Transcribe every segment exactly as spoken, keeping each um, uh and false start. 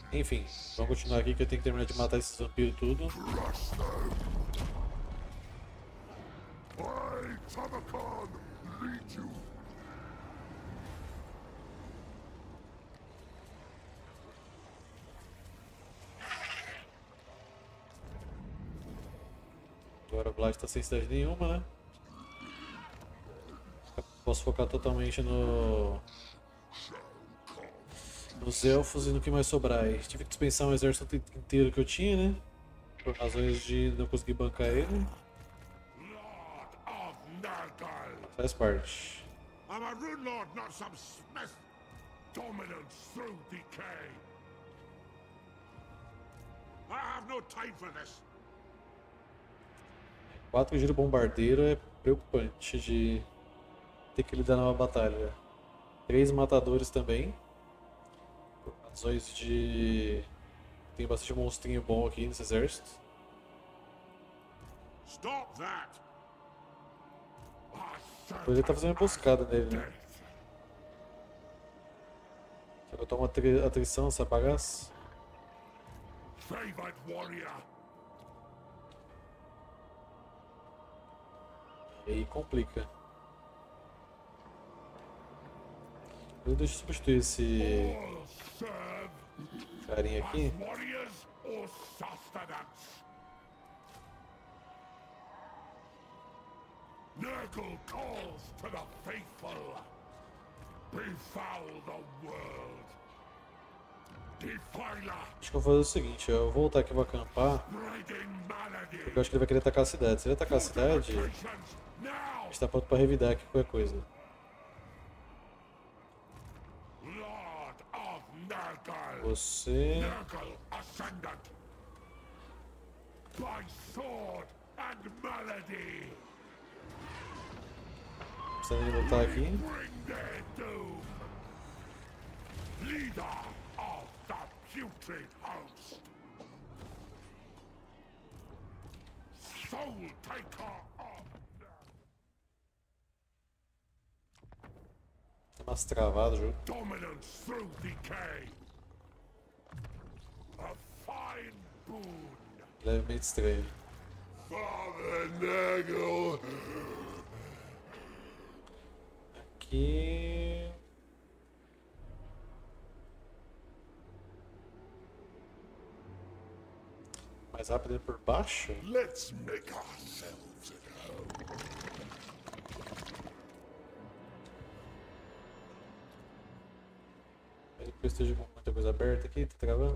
Enfim, vamos continuar aqui que eu tenho que terminar de matar esses vampiros tudo. Agora o Vlad está sem cidade nenhuma, né? Posso focar totalmente no... nos elfos e no que mais sobrar. E tive que dispensar um exército inteiro que eu tinha, né? Por razões de não conseguir bancar ele. Faz parte. I'm a rune lord, not some smith. Dominance through decay. I have no time for this. Quatro giro bombardeiro é preocupante de ter que lidar numa batalha. Três matadores também. Por razões de... tem bastante monstrinho bom aqui nesse exército. Stop that. Poderia estar fazendo uma emboscada nele, né? Será que eu tomo atri atrição nessa bagaça? Favored warrior. E aí complica. Eu deixo eu substituir esse carinha aqui. Warriors or sustenance. Nurgle calls to the faithful. Befoul the world. Defiler. Acho que eu vou fazer o seguinte, eu vou voltar aqui e vou acampar. Porque eu acho que ele vai querer atacar a cidade. Se ele atacar a cidade, a gente tá pronto pra revidar aqui qualquer coisa. Você... Nurgle ascendant. By sword and melody. Precisa de lutar aqui. Bring their doom. Leader of the putrid house. Soul taker of Tá mais travado o jogo. dominance through decay. A fine boon. Levemente estranho. Father Nurgle. Aqui... mais rápido por baixo? Let's make ourselves at home. Espero que eu esteja com muita coisa aberta aqui, tá travando?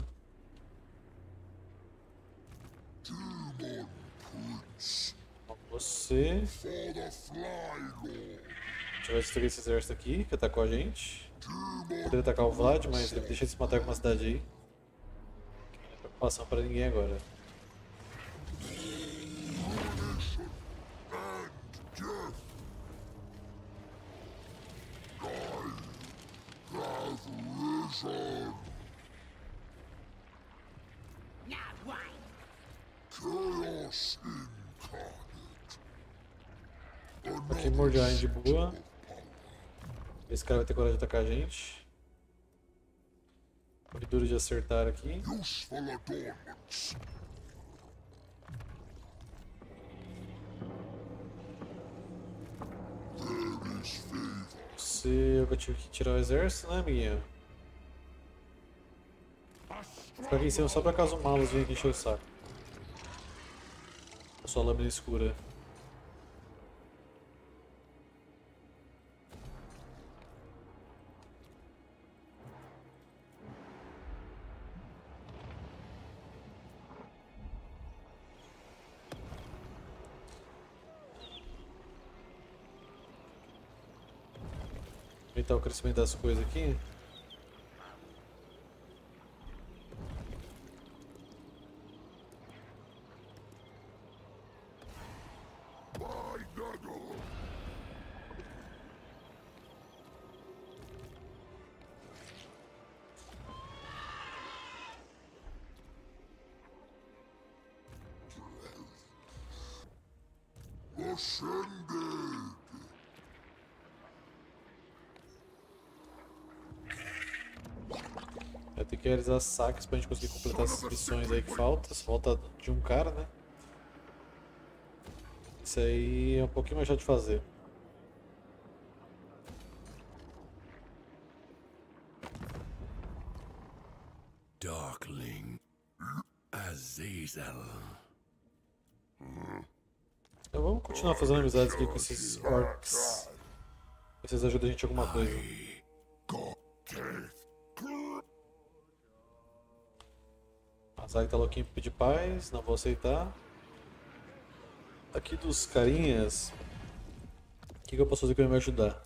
Bom, você... For the Fly Lord. A gente vai destruir esse exército aqui, que atacou a gente. Poderia atacar o Vlad, mas ele deixa ele se matar com uma cidade aí. Não é preocupação pra ninguém agora. Chaos incarnate. Aqui Mordheim de boa. Esse cara vai ter coragem de atacar a gente. Foi duro de acertar aqui. Useful adornments. There is favor. Você... eu tive que tirar o exército, né, amiguinho? A Ficar aqui em cima só pra caso o Malus venha aqui encher o saco. A sua lâmina escura. Aumentar o crescimento das coisas aqui. by Nurgle. Ascended. Vai ter que realizar saques pra gente conseguir completar essas missões aí que faltam. Falta de um cara, né? Isso aí é um pouquinho mais chato de fazer. Darkling Azazel. Então vamos continuar fazendo amizades aqui com esses orcs. Ver se eles ajudam a gente em alguma coisa. A Zag tá louquinho pra pedir paz, não vou aceitar. Aqui dos carinhas, o que, que eu posso fazer que vai me ajudar?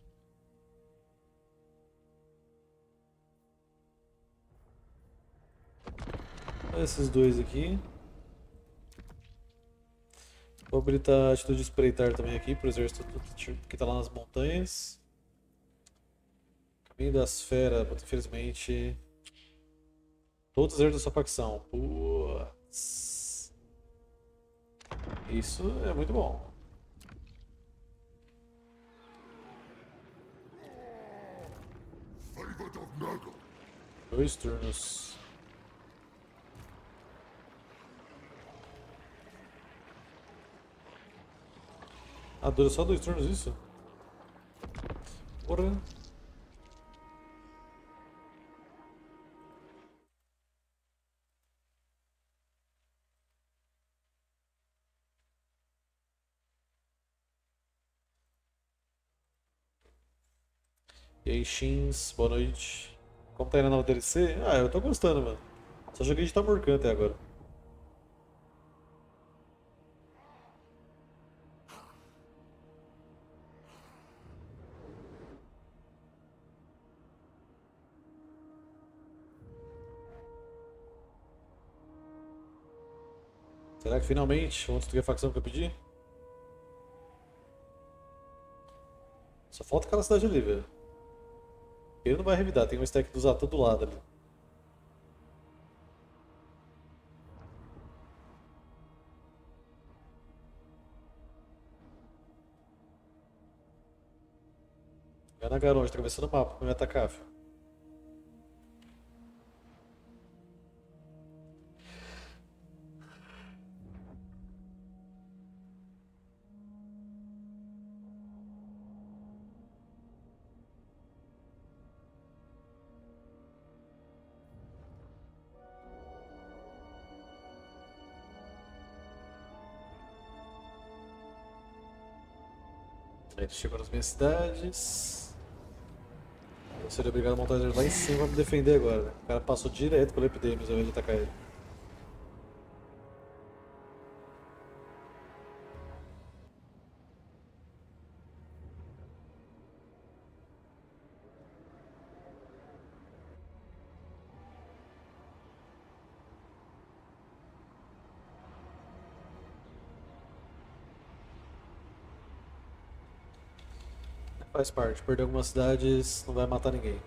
Esses dois aqui. Vou habilitar a atitude de espreitar também aqui pro exército que tá lá nas montanhas. Caminho das feras, infelizmente. Todos os exércitos da sua facção. Putz. Isso é muito bom. Dois turnos. Ah, dura só dois turnos isso? Porra. E aí, Shins, boa noite. Como tá indo na nova D L C? Ah, eu tô gostando, mano. Só joguei de Tamurkhan até agora. Será que finalmente vamos destruir a facção que eu pedi? Só falta aquela cidade ali, velho. Ele não vai revidar, tem um stack dos Zatu do lado ali. Vai na Garonde, tá atravessando o mapa pra me atacar, filho. Aí ele chegou nas minhas cidades. Eu seria obrigado a montar ele lá em cima pra me defender agora, né? O cara passou direto pelo Epidemius ao invés de atacar ele. Faz parte, perder algumas cidades não vai matar ninguém.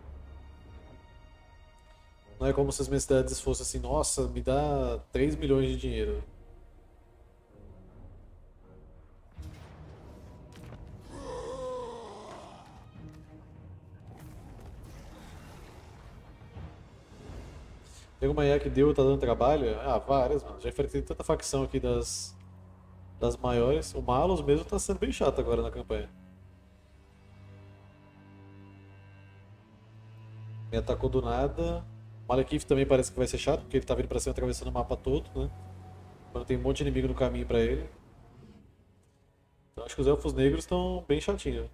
Não é como se as minhas cidades fossem assim, nossa, me dá três milhões de dinheiro. Tem uma I A que deu, tá dando trabalho? Ah, várias, mano. Já enfrentei tanta facção aqui das, das maiores. O Malus mesmo tá sendo bem chato agora na campanha. Me atacou do nada. O Malekith também parece que vai ser chato, porque ele tá vindo pra cima atravessando o mapa todo, né? Quando tem um monte de inimigo no caminho pra ele. Então acho que os Elfos Negros estão bem chatinhos.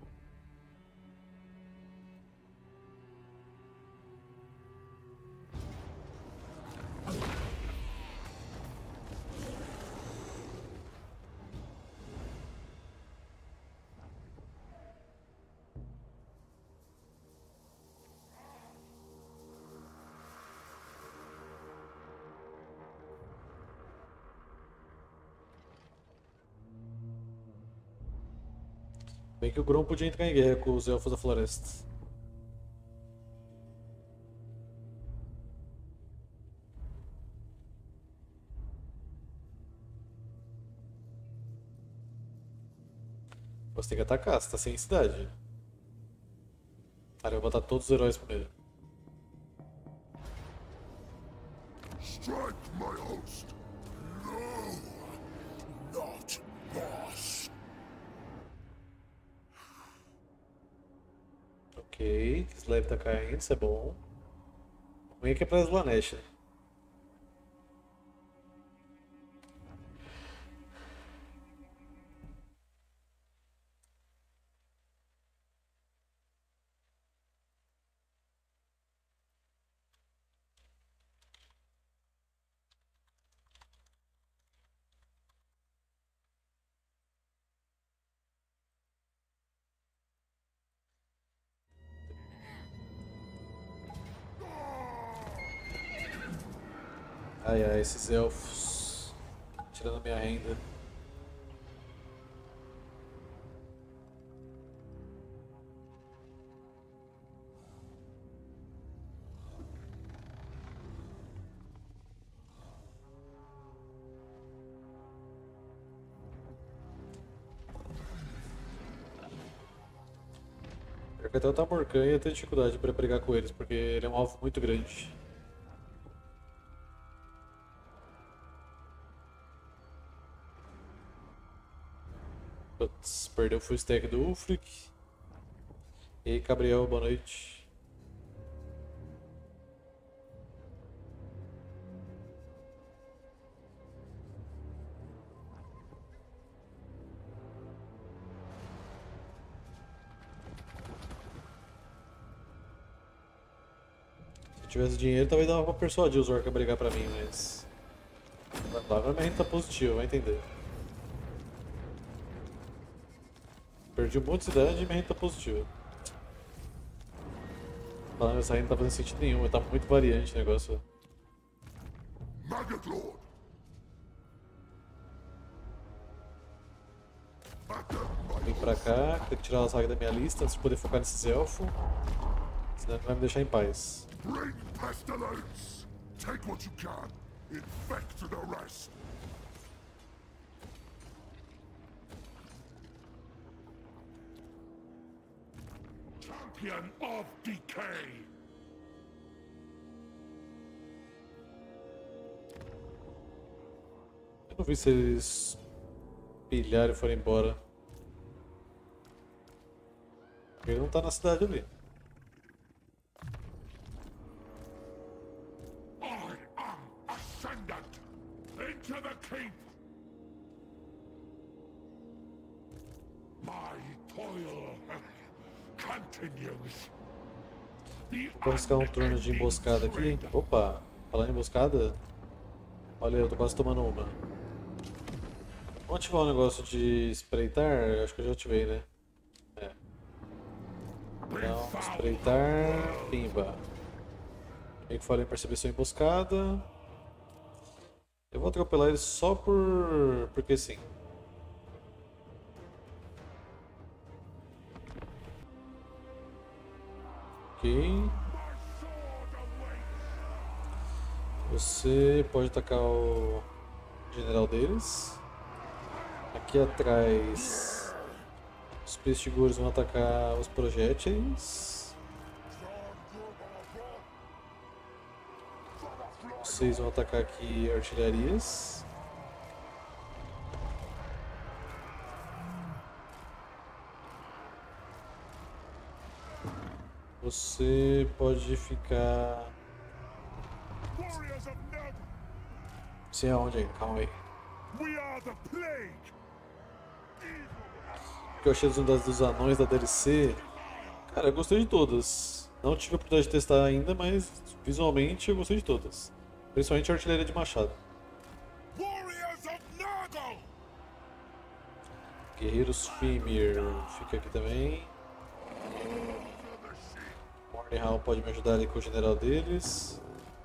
Bem que o Grom podia entrar em guerra com os Elfos da Floresta. Você tem que atacar, você tá sem cidade. Cara, eu vou botar todos os heróis primeiro. Strike, my host. No, not boss. Ok, Slave tá caindo, isso é bom. O ruim é que é pra Slanesh, né? Ai ai, esses elfos tirando minha renda. Porque até o Tamorcan ia ter dificuldade pra brigar com eles, porque ele é um alvo muito grande. Putz, perdeu o full stack do Ulfric. E aí, Gabriel, boa noite. Se eu tivesse dinheiro, talvez dava pra persuadir os orcs a brigar pra mim, mas... Lá vai minha renda positiva, vai entender. Perdi um monte de cidade e minha renda tá positiva. Falando, essa renda não tá fazendo sentido nenhum, tá muito variante o negócio. Maggot Lord. Vim pra cá, tem que tirar as ragas da minha lista antes de poder focar nesses elfos. Senão ele vai me deixar em paz. Bring pestilence. Take what you can. Infect the rest. Champion of decay. Eu não vi se eles pilharam e foram embora. Ele não tá na cidade ali. I am ascendant. Into the keep. My toil continues. Vou buscar um turno de emboscada aqui. Opa, falando em emboscada. Olha, eu tô quase tomando uma. Vamos ativar o negócio de espreitar? Acho que eu já ativei, né? É. Então, espreitar, pimba. Meio que falei em percepção emboscada. Eu vou atropelar ele só por... porque sim. Ok. Você pode atacar o general deles. Aqui atrás, os pestigores vão atacar os projéteis. Vocês vão atacar aqui artilharias. Você pode ficar... Você é onde aí? Calma aí. O que eu achei das unidades dos anões da D L C? Cara, eu gostei de todas. Não tive a oportunidade de testar ainda, mas visualmente eu gostei de todas. Principalmente a artilharia de machado. Guerreiros Fimir fica aqui também. Mornihal pode me ajudar ali com o general deles.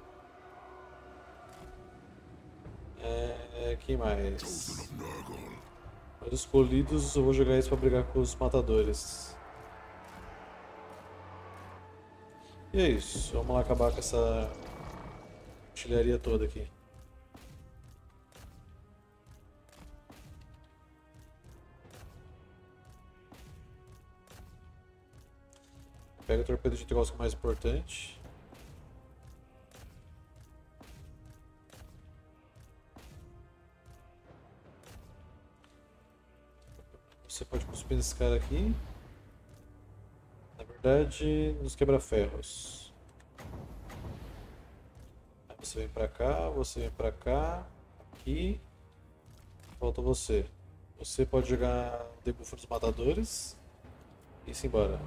É, quem mais? Os escolhidos eu vou jogar isso pra brigar com os matadores. E é isso, vamos lá acabar com essa artilharia toda aqui. Pega o torpedo de troço mais importante. Você pode cuspir nesse cara aqui. Na verdade, nos quebra-ferros. Aí você vem pra cá, você vem pra cá, aqui. Falta você. Você pode jogar o debuff dos matadores e ir embora.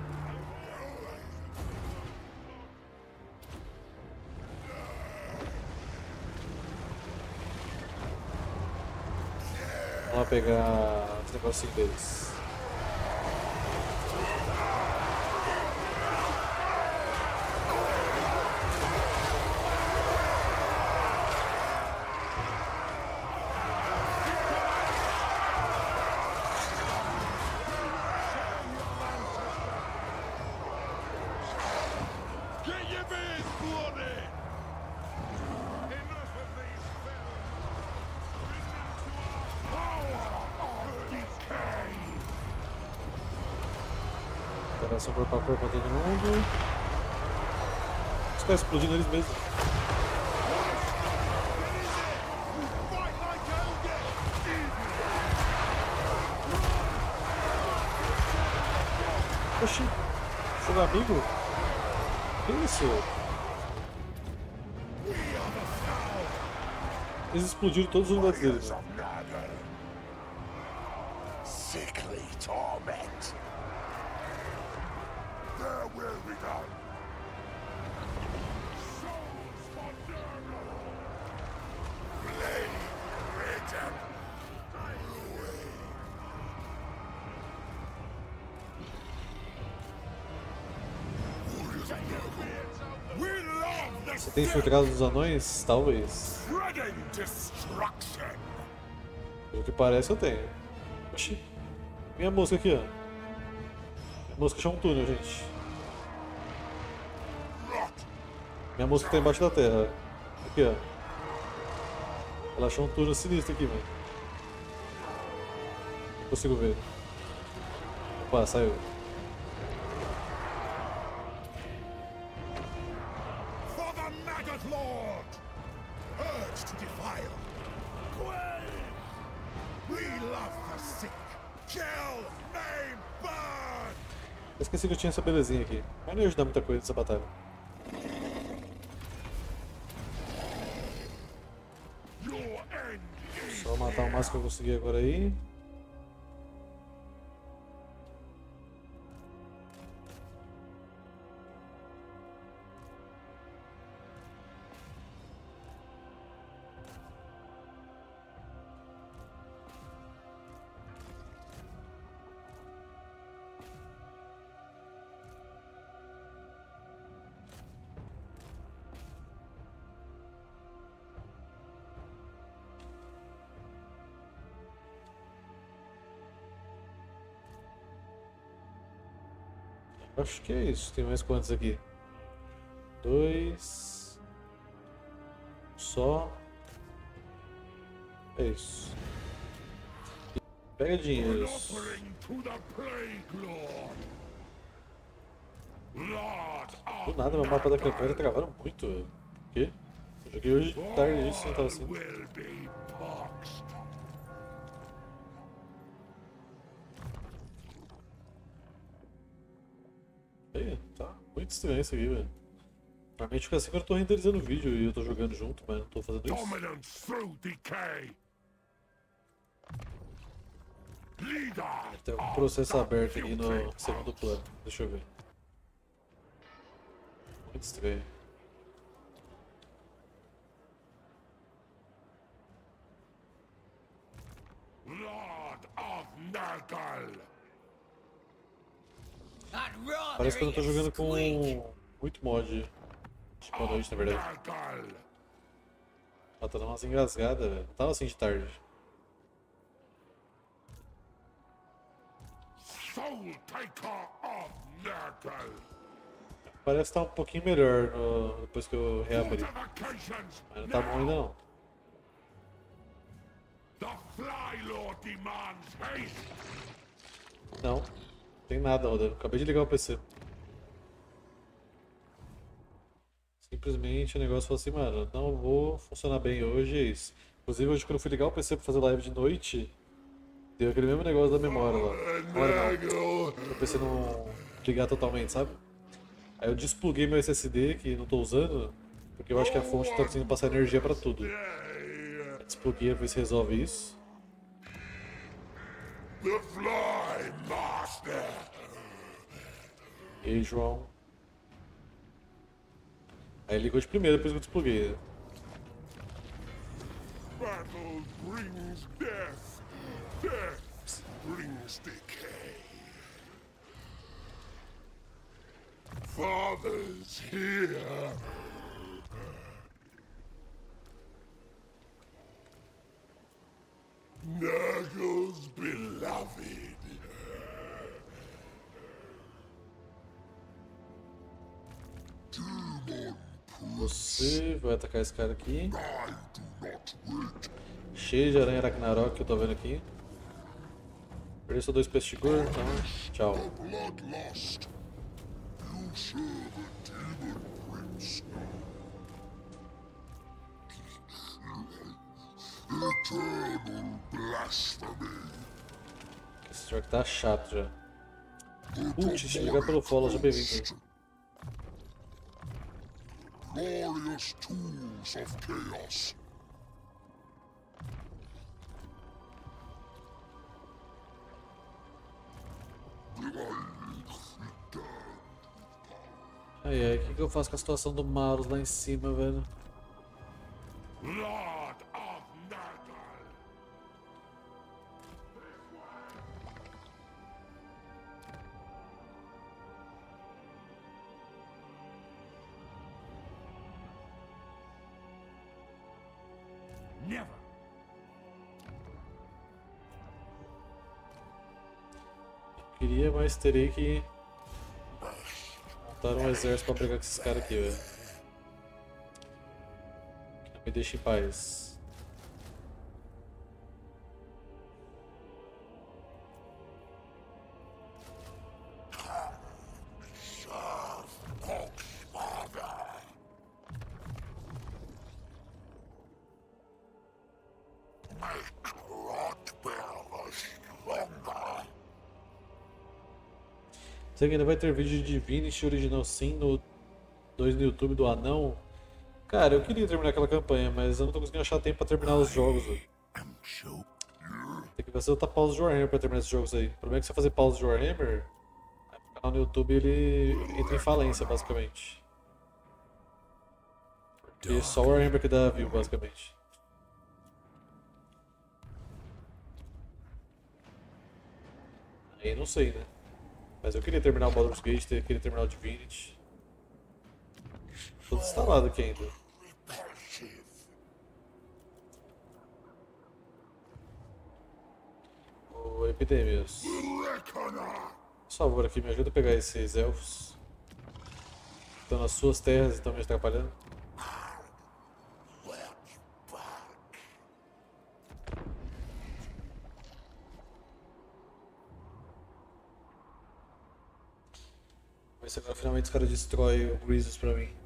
Vamos lá pegar os negocinhos deles. Get your beers bloody! Enough of these felons! Power of decay! Operação corpo a corpo pra todo mundo. Os caras explodindo eles mesmos. Fight like Elgin! Oxi, seu amigo? Que isso? Eles explodiram todos os unidades deles. Of Nurgle. Sickly torment. There will be done. Souls for Nurgle. Blade written. We love the Você tem infiltrado dos anões? Talvez. spreading destruction. Pelo que parece, eu tenho. Oxi. Minha mosca aqui, ó. Minha mosca achou um túnel, gente. Rot. Minha mosca tá embaixo da terra. Aqui, ó. Ela achou um túnel sinistro aqui, mano. Não consigo ver. Opa, saiu. For the Maggot Lord! Urge to defile! Quell! We love the sick! Kill, maim, burn! Eu esqueci que eu tinha essa belezinha aqui. Mas não ia ajudar muita coisa nessa batalha. Your end is Só matar o máximo que eu conseguir agora aí. Acho que é isso. Tem mais quantos aqui? Dois. Só. É isso. Pega an dinheiros. offering to the Plague Lord! Lord Do of nada, meu mapa da Nurgle. campanha travaram muito. velho. O quê? Eu joguei hoje de tarde isso, não tava assim. Will be poxed. Aí, tá muito estranho isso aqui, velho. Normalmente fica assim quando eu tô renderizando o vídeo e eu tô jogando junto, mas não tô fazendo isso. Dominance through decay. Leader Tem algum of processo the aberto aqui no putrid segundo house. plano. Deixa eu ver. Muito estranho. Lord of Nurgle. Parece que eu não tô jogando com muito mod. Tipo, à noite, na verdade. Nurgle. Ela tá dando umas engasgadas, velho. Não tava assim de tarde. Soul taker of Nurgle. Parece que tá um pouquinho melhor no- depois que eu reabri. Fortifications Mas não tá bom ainda now. não. The Fly Lord demands haste. Não, tem nada rodando. Acabei de ligar o P C. Simplesmente o negócio falou assim, mano, não vou funcionar bem hoje, é isso. Inclusive hoje quando eu fui ligar o P C pra fazer live de noite, Deu aquele mesmo negócio da memória lá. Memória não. Eu pensei não ligar totalmente, sabe? Aí eu despluguei meu S S D, que não tô usando, porque eu acho que a fonte tá conseguindo passar energia pra tudo. Despluguei, ver se resolve isso. The Fly Master. E aí, João? Aí ligou de primeira, depois que eu despluguei. Battle brings death. Death brings decay. Father's here. Nurgle's beloved. Você vai atacar esse cara aqui. I do not wait. Cheio de aranha Ragnarok que eu tô vendo aqui. Perdi só dois peixes de cor, então tchau. Bloodlust. You serve a demon prince. Eternal blasphemy. Esse jogo tá chato já. Putz, ligar pelo follow, já bem-vindo. Glorious tools of chaos. Ai ai, o que, que eu faço com a situação do Maros lá em cima, velho? Lord of Nurgle. Never. Queria, mas terei que montar um exército pra brigar com esses caras aqui, velho. Que não me deixa em paz. Sei que ainda vai ter vídeo de Divinity Original Sin no dois no YouTube do Anão. Cara, eu queria terminar aquela campanha, mas eu não tô conseguindo achar tempo pra terminar os jogos. Véio. Tem que fazer outra pausa de Warhammer pra terminar esses jogos aí. O problema é que se eu fazer pausa de Warhammer, o canal no YouTube ele entra em falência, basicamente. Porque só o Warhammer que dá view, basicamente. Aí não sei, né? Mas eu queria terminar o Baldur's Gate, eu queria terminar o Divinity. Tô instalado aqui ainda. O Epidemius. Por favor, aqui, me ajuda a pegar esses elfos. Estão nas suas terras e estão me atrapalhando. Vamos ver se agora finalmente os caras destroem o Grievous pra mim.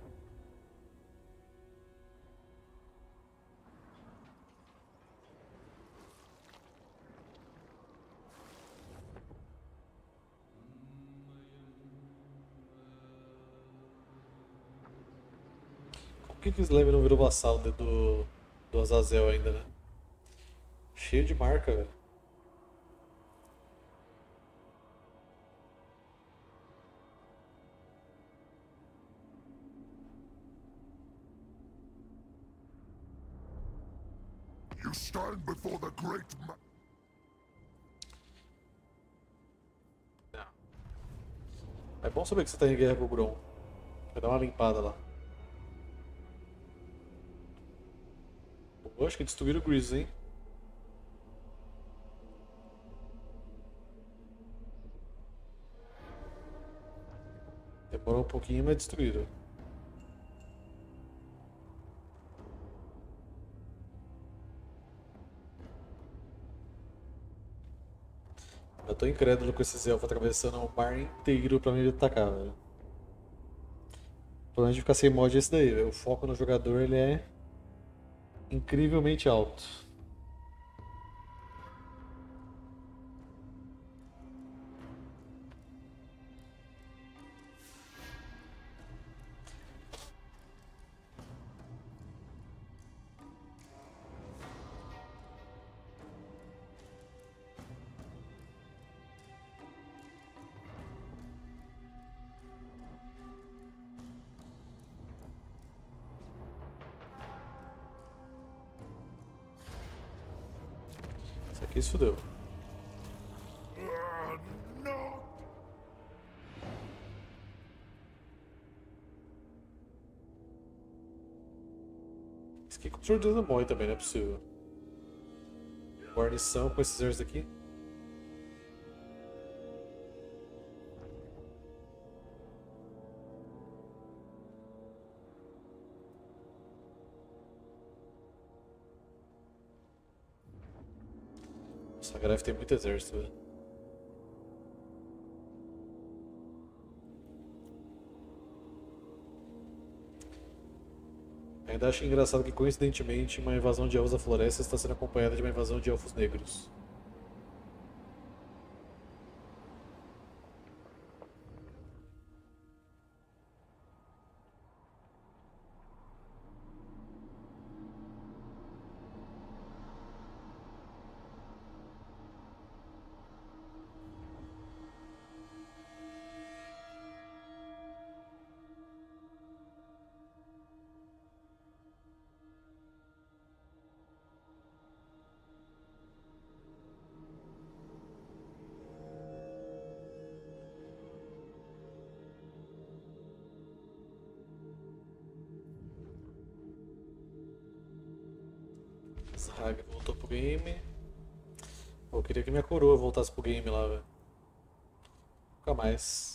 Por que que o Slam não virou vassalo do, do Azazel ainda, né? Cheio de marca, velho. You stand before the great ma- Não. É bom saber que você tá em guerra com o Grom. Vai dar uma limpada lá. Eu acho que destruíram o Grievous, hein? Demorou um pouquinho, mas destruíram. Eu tô incrédulo com esses elfos atravessando o mar inteiro pra me atacar, velho. O problema de ficar sem mod é esse daí, velho. O foco no jogador ele é incrivelmente alto. Aqui se fudeu. Uh, no! Isso aqui é controle de demônio também, não é possível. Guarnição com esses exércitos aqui. Essa greve tem muito exército, velho. Ainda acho engraçado que, coincidentemente, uma invasão de elfos da floresta está sendo acompanhada de uma invasão de elfos negros. Zhag voltou pro game. Pô, eu queria que minha coroa voltasse pro game lá, velho. Nunca mais.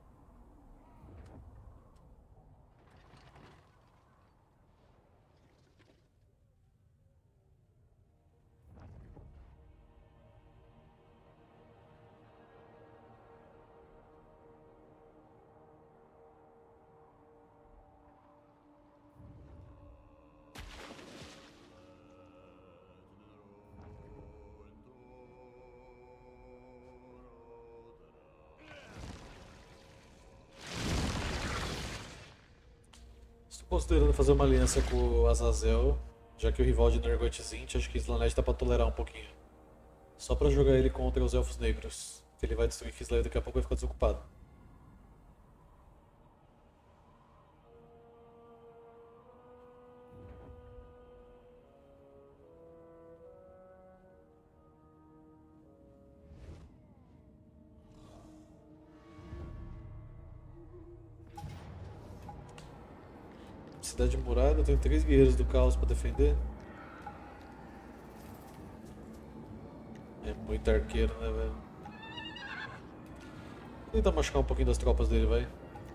Estou considerando fazer uma aliança com o Azazel, já que o rival de Nergotzinth, acho que Slanesh dá pra tolerar um pouquinho. Só pra jogar ele contra os Elfos Negros, que ele vai destruir Kislev e daqui a pouco vai ficar desocupado. Cidade murada, eu tenho três guerreiros do caos pra defender. É muito arqueiro, né, velho? Vou tentar machucar um pouquinho das tropas dele, vai.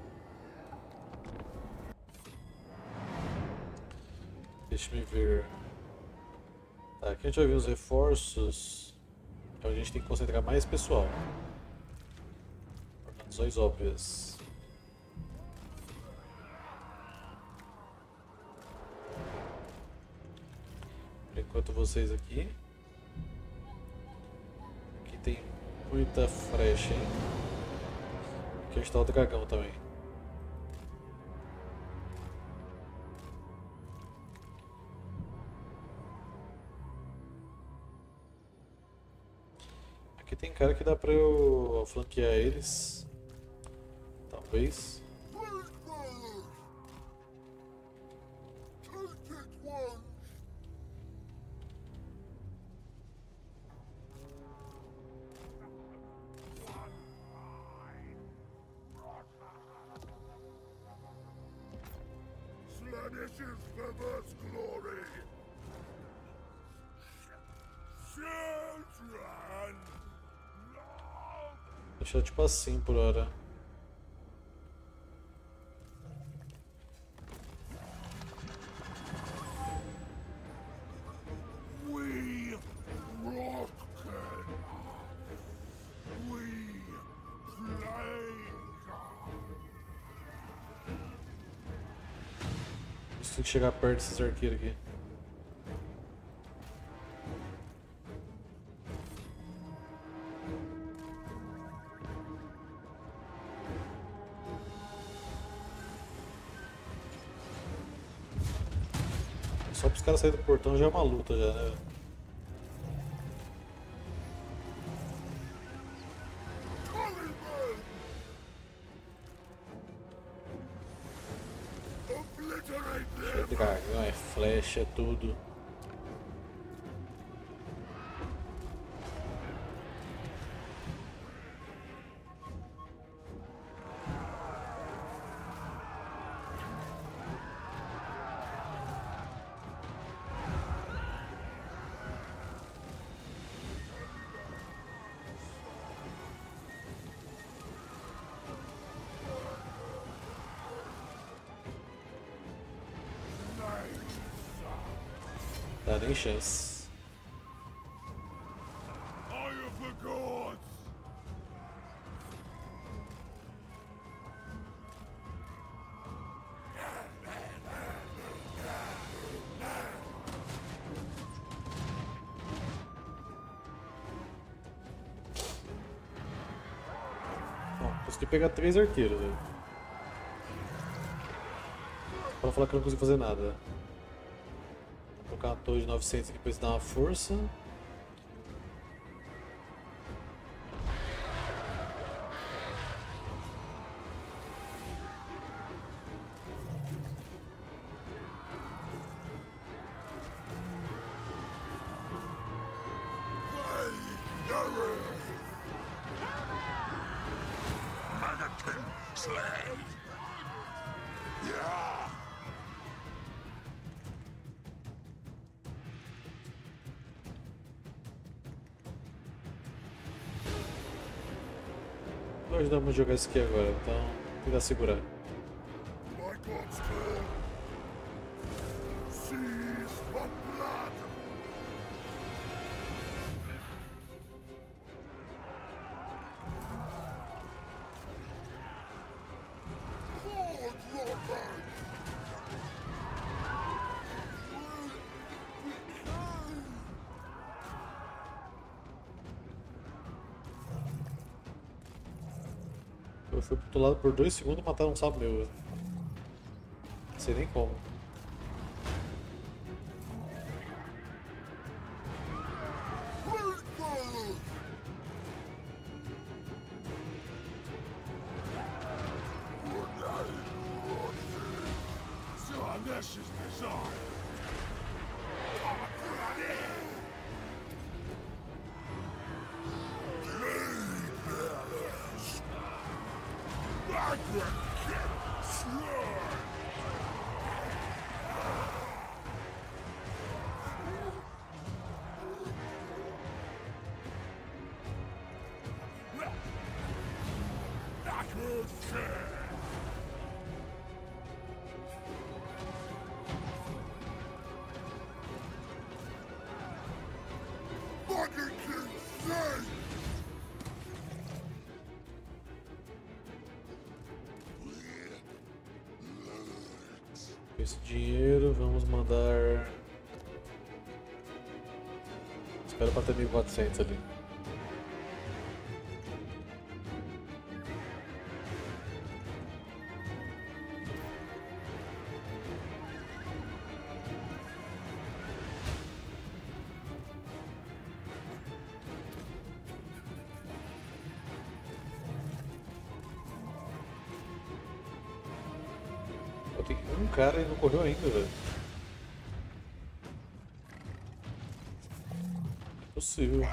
Deixa me ver. Tá, aqui a gente vai ver os reforços. Então a gente tem que concentrar mais pessoal. Por razões óbvias. Por enquanto vocês aqui. Aqui tem muita frecha, hein? Aqui está o dragão também. Aqui tem cara que dá pra eu flanquear eles. Talvez. Slanish's perverse glory. Children! Deixar tipo assim por hora. We rock We flame. Preciso que chegar perto desses arqueiros aqui. Só para os caras saírem do portão já é uma luta já, né? É dragão, é flecha, é tudo. Dá nem chance. Eye of the gods! Bom, consegui pegar três arqueiros, velho. Pra falar que eu não consigo fazer nada. Vou colocar uma torre de novecentos aqui pra isso dar uma força. Mannequin slain! Yeah! Vou ajudar muito a jogar isso aqui agora, então tentar segurar. My god's turn! Seas of blood! Lord Robert! Eu fui pro outro lado por dois segundos e mataram um sapo meu, velho. Não sei nem como. Silhanesh's design! Com esse dinheiro, vamos mandar. Espera pra ter mil e quatrocentos ali. Tem um cara e não correu ainda, velho. Impossível.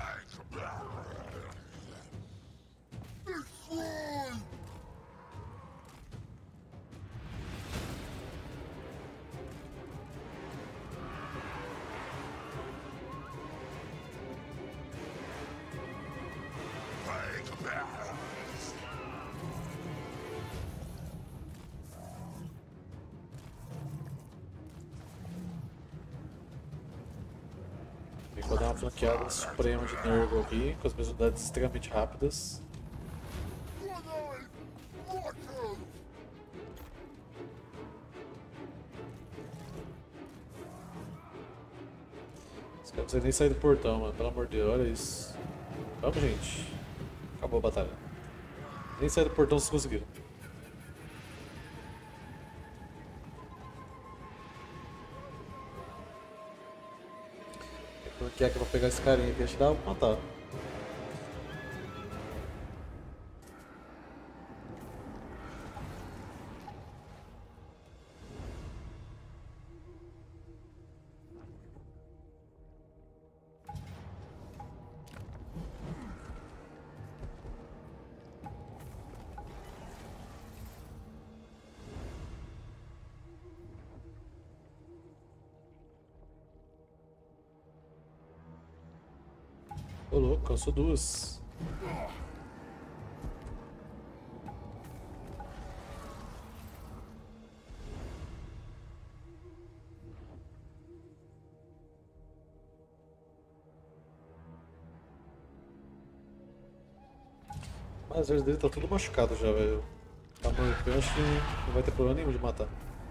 Vou dar uma flanqueada suprema de Nurgle aqui, com as minhas unidades extremamente rápidas. Os caras não precisam nem sair do portão, mano, pelo amor de Deus, olha isso. Vamos, gente. Acabou a batalha. Nem sair do portão se conseguiram. Que é que eu vou pegar esse carinha aqui, atirar, vou matar. Ô louco, cansou duas. Mas o exército dele tá tudo machucado já, velho. Tá morto. Eu acho que não vai ter problema nenhum de matar.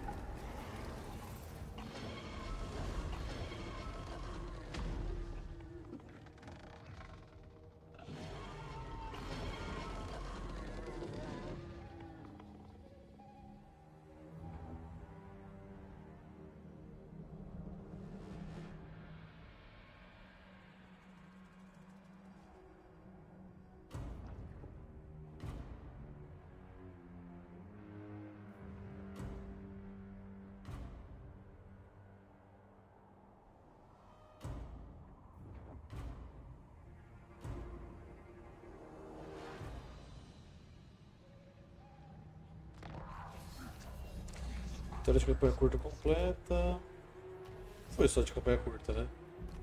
Vitória de campanha curta completa. Foi só de campanha curta, né?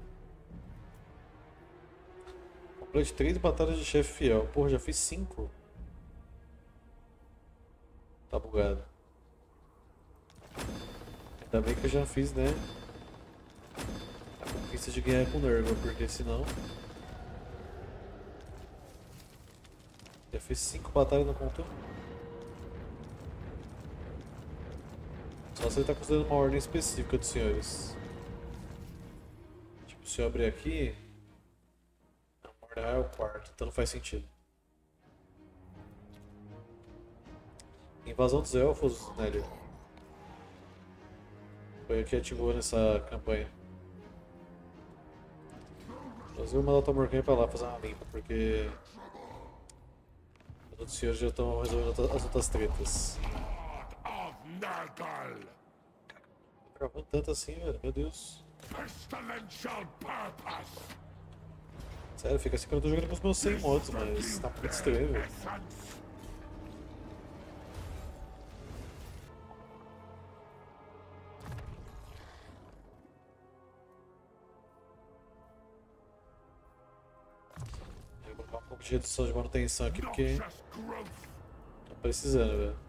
Complete três batalhas de chefe fiel. Porra, já fiz cinco. Tá bugado. Ainda bem que eu já fiz, né? A conquista de guerra com Nurgle, porque senão. Já fiz cinco batalhas, não contou? Só se ele tá considerando uma ordem específica dos senhores. Tipo, se eu abrir aqui. A ordem é o quarto, então não faz sentido. Invasão dos elfos, Nélio. Foi o que ativou nessa campanha. Mas eu vou mandar o Tomorcan pra lá fazer uma limpa, porque os outros senhores já estão resolvendo as outras tretas. Tá gravando tanto assim, velho, meu Deus. Sério, fica assim que eu não tô jogando com os meus cem mods, mas tá muito estranho, velho. Vou colocar um pouco de redução de manutenção aqui porque tô precisando, velho.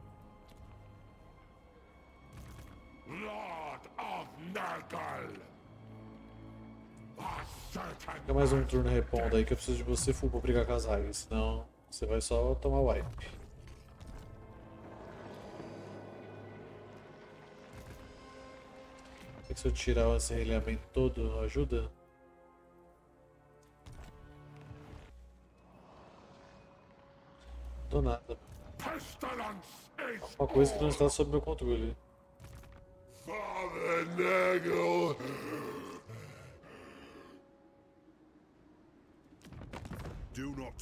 Fica mais um turno repondo aí que eu preciso de você full pra brigar com as águias, senão você vai só tomar wipe. Será que se eu tirar esse relhamento todo ajuda? Não nada. Uma coisa que não está sob meu controle. Father Nurgle! Do not.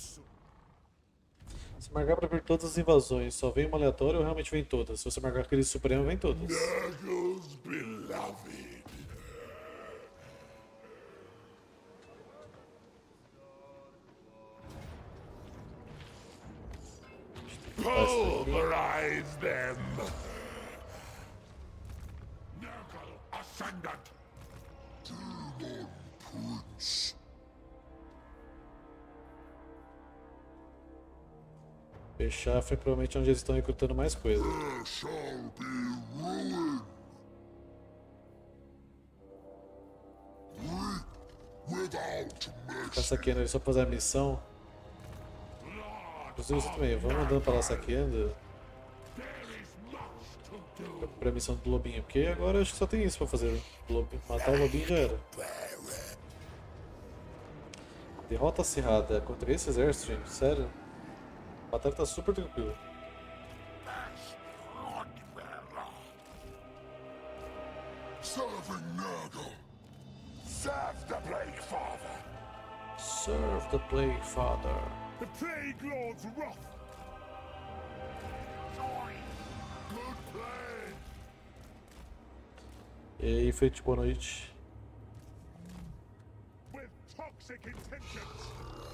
Se marcar pra ver todas as invasões, só vem uma aleatória ou realmente vem todas? Se você marcar aquele supremo, vem todas. Nurgle's beloved. Pulverize them. Nurgle ascendant. Demon Prince. Fechar foi provavelmente onde eles estão recrutando mais coisa. There shall be ruin. Reap without mercy. Ficar saqueando ele só pra fazer a missão. Inclusive você também, vamos andando pra lá saqueando. Pra cumprir a missão do lobinho, porque agora acho que só tem isso pra fazer. Matar o lobinho já era. Derrota acirrada contra esse exército, gente, sério. A batalha tá super tranquila. Serving Nurgle. Serve the Plague Father. Serve the Plague Father. The Plague Lord's wrath. Good play. E aí, Fate, boa noite. With toxic intentions.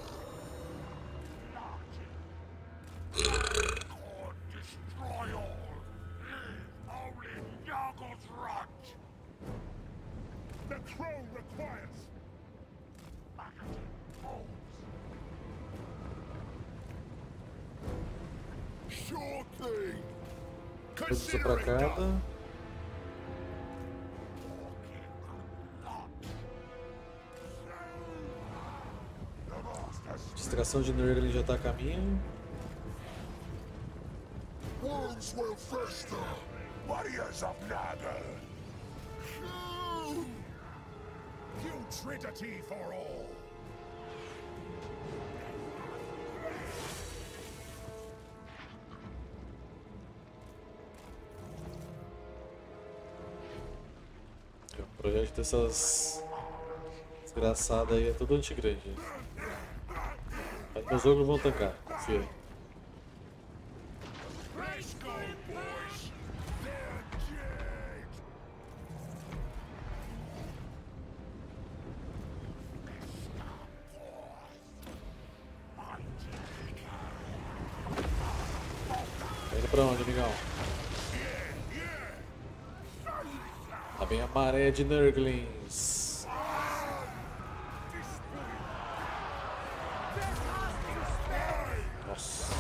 God destroy all. Only Nurgle's right. The throne requires. Sure thing. Produção pra cada. extração de Nurgle já está a caminho. Worms will fester. Warriors of Nagel. Putridity for all. O projeto dessas desgraçadas aí é tudo anti-grande. Mas meus ogros vão tancar, confia. Tá indo pra onde, amigão? Lá vem a maré de Nurglings. Nossa.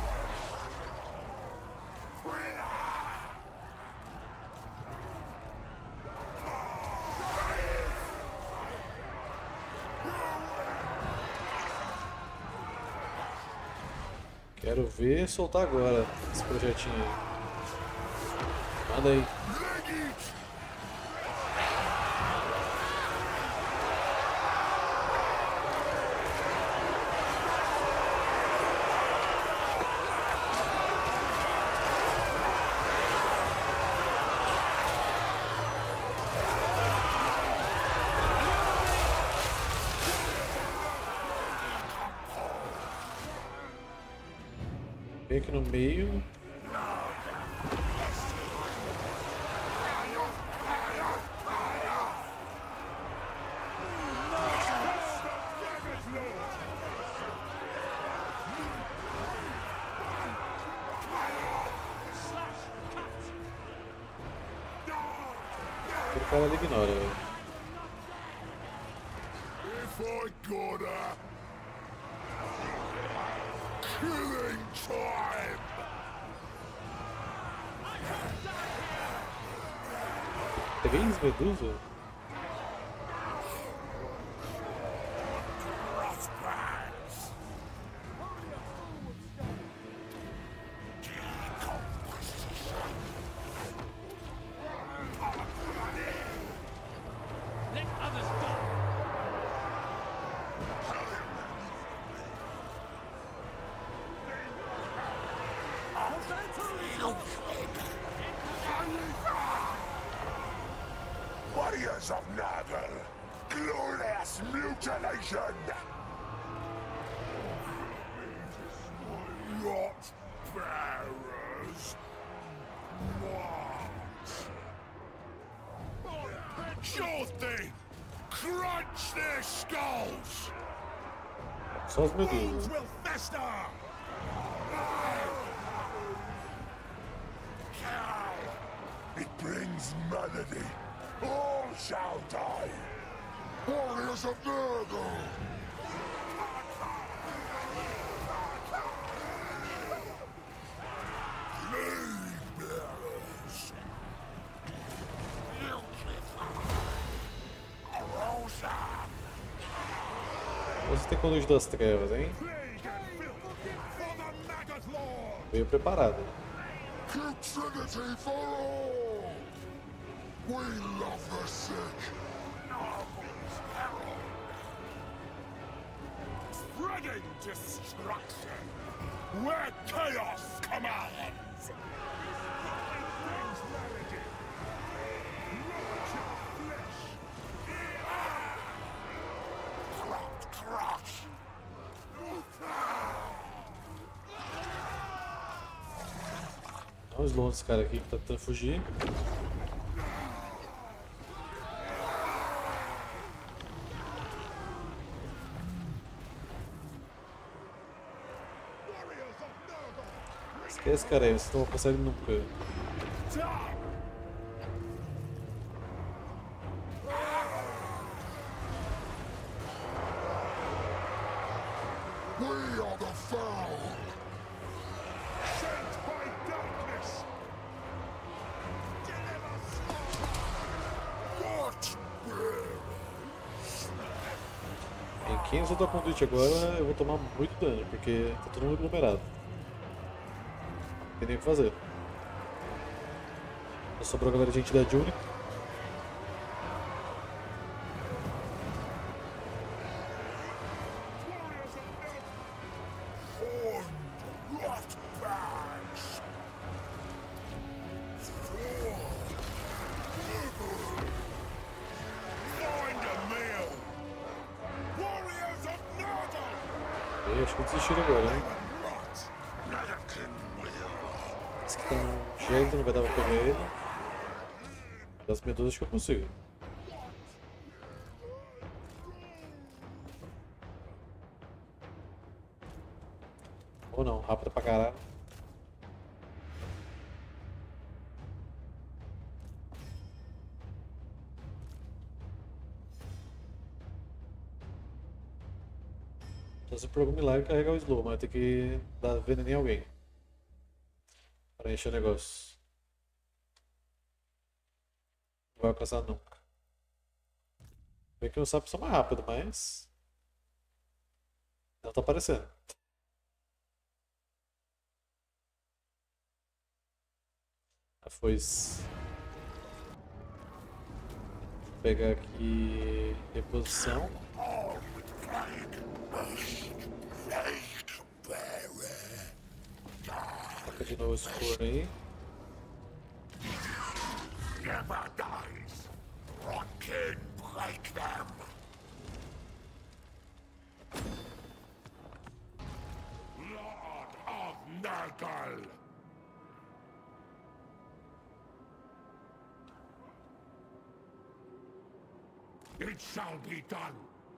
Quero ver soltar agora esse projetinho aí. Manda aí. Vem aqui no meio. O cara ali ignora, velho. If I gotta killing time. Três medusas? Warriors of Nagel, glorious mutilation! Not bearers. What? Sure thing! Crunch their skulls! Só os Wounds medusas. will fester! It brings melody. All shall die. Warriors of Nurgle! Plague bearers! Rosa! Você tem conduz das trevas, hein? Plague and filth for the Maggot Lord! Veio preparado. Putridity for all! We love the sick! Spreading destruction! Where chaos commands! Crush, crush! Olha o slow desse cara aqui que tá tentando fugir. Esquece, cara, aí, vocês não conseguem nunca. We are the foul! Sent by darkness! What bearers? quem usa a conduite agora, eu vou tomar muito dano, porque tá todo mundo aglomerado. Não tem nem o que fazer. Só sobrou agora a gente da June. Eu acho que desistiram agora, hein? Esse aqui tá um jeito, não vai dar pra pegar ele. Das medusas acho que eu consigo. Ou não, rápido pra caralho. Só se por algum milagre carregar o slow, mas tem que dar veneno em alguém para encher o negócio. Não vai alcançar nunca. Bem que o sapo são mais rápido, mas não tá aparecendo. A foice. Vou pegar aqui reposição. Taca de novo esse forno aí. Never dies. What can break them? Lord of Nurgle! It shall be done.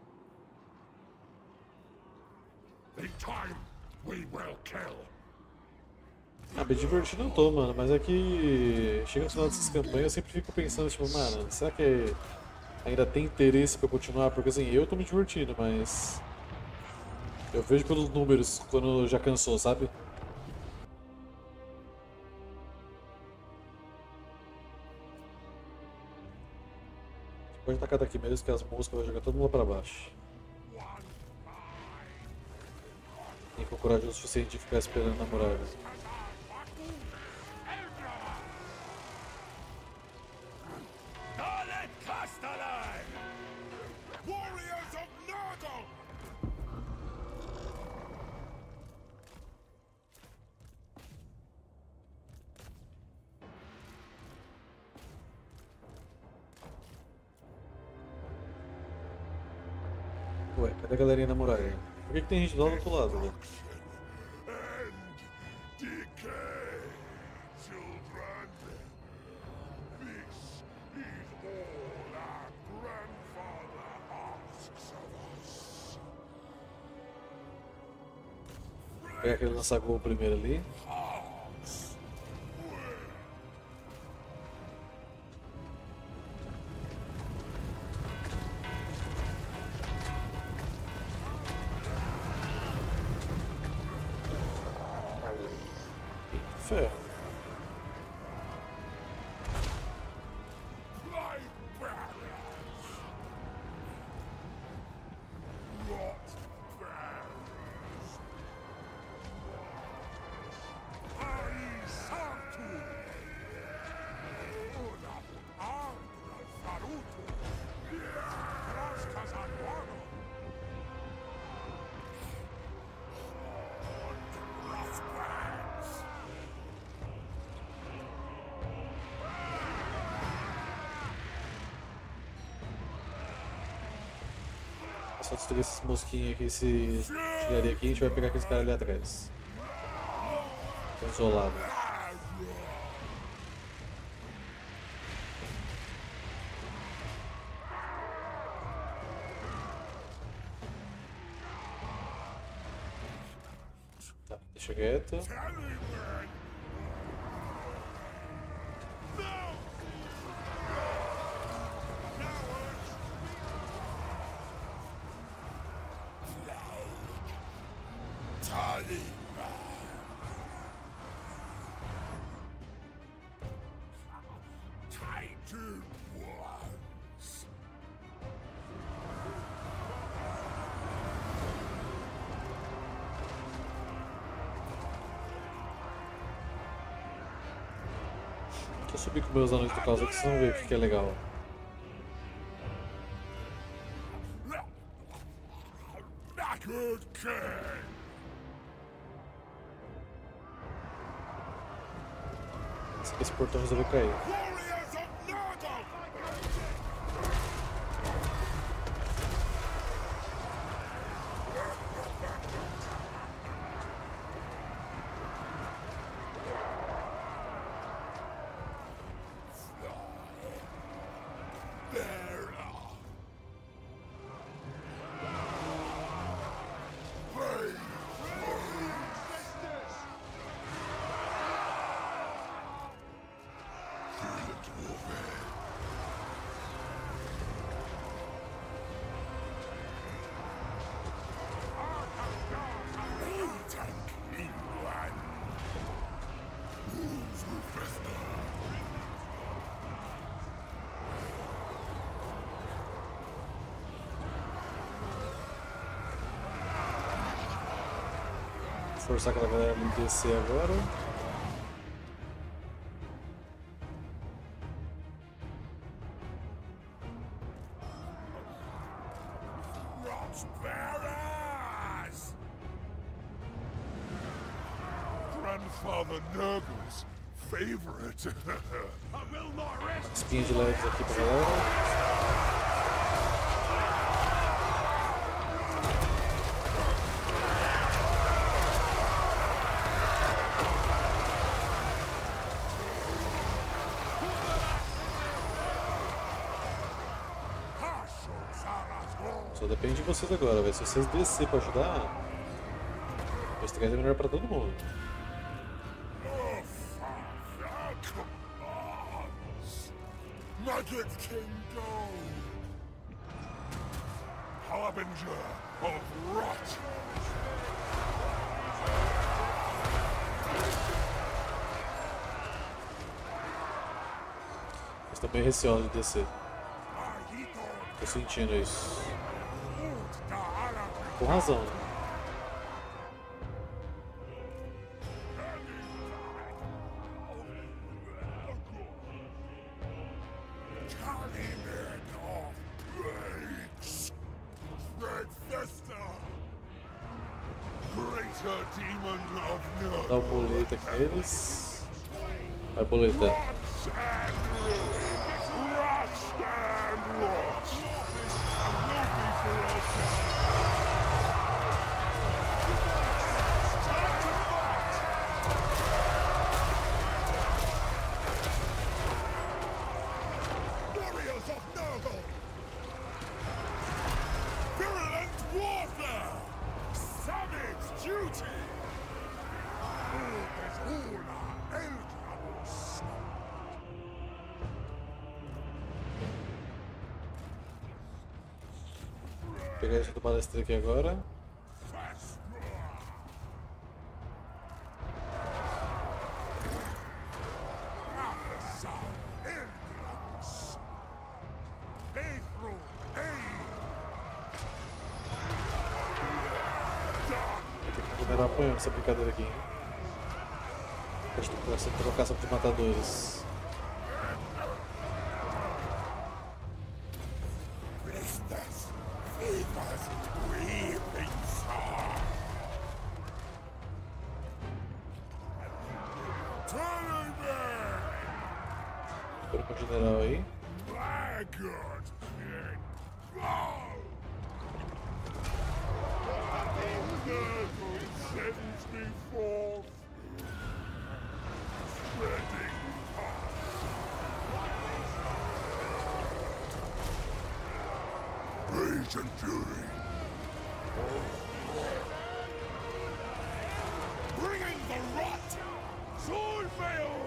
In time, we will kill. Ah, bem divertido não tô, mano, mas é que chega no final dessas campanhas eu sempre fico pensando, tipo, mano, será que ainda tem interesse pra eu continuar? Porque assim, eu tô me divertindo, mas eu vejo pelos números quando já cansou, sabe? Pode tacar daqui mesmo que as músicas vão jogar todo mundo lá pra baixo. Quem for corajoso o suficiente de ficar esperando na muralha. Ué, cadê a galerinha na muralha? Por que, que tem gente lá do outro lado, velho? Vou pegar aquele lança-gol primeiro ali. Ferro. Só destruir esses mosquinhos aqui, esse tiraria aqui, a gente vai pegar aqueles caras ali atrás. Tô isolado. Tá, deixa quieto. eu subir com meus anões do caos aqui, vocês vão ver o que que é legal. Good king! Esse portão resolveu cair. Warriors of Nurgle! Forçar aquela galera ali descer agora. Grandfather Nurgle's favorite. I will not rest. Espinha de leves aqui pra galera. Só depende de vocês agora, véio. Se vocês descer pra ajudar, vai estragar é melhor pra todo mundo. Nugget King go! Harbinger of rot! Eles estão bem receosos de descer. Tô sentindo isso. Com razão, né? Dá uma boleta com eles. Vai, boleta. Warriors of Nurgle! Virulent warfare! Savage duty! Vou pegar essa do balestra aqui agora. Vou tentar apoiando essa brincadeira aqui. Acho que essa trocação de matadores. Bora com o general aí. Rage and fury. Bringing the rot! Swordvale!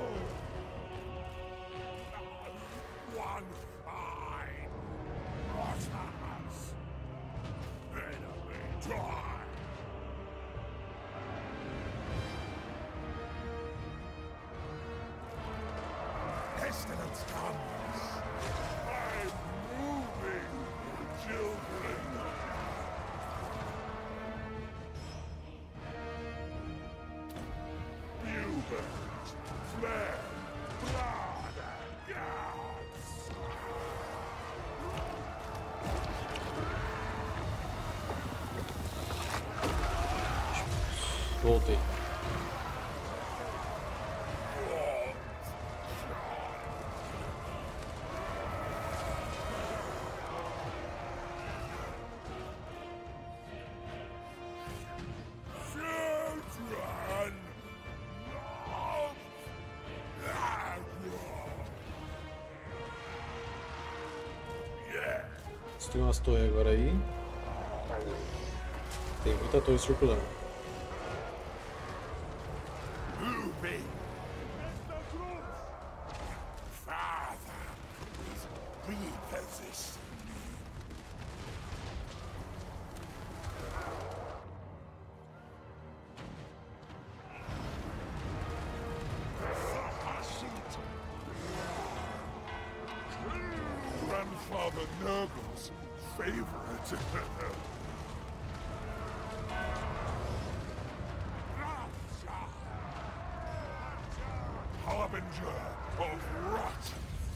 One fine rotters. Enemy die! Pestilence comes! I'm moving, children! Bugles, flare! Voltei. Tem umas torres agora aí. Tem muita torre circulando. Grandfather Nurgle's favorite. Harbinger of rot.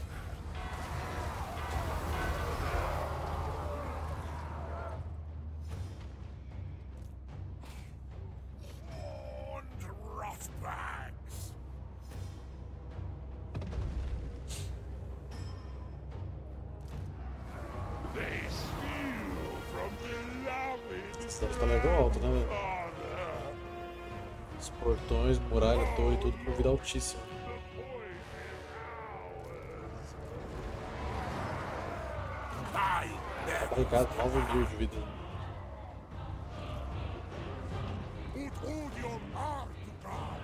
Horned rothbags. They steal from beloved. Esse deve estar legal alto, né, velho? Os portões, muralha, torre, tudo com vida altíssima. Tá barricado, nove mil de vida. Put all your heart to God.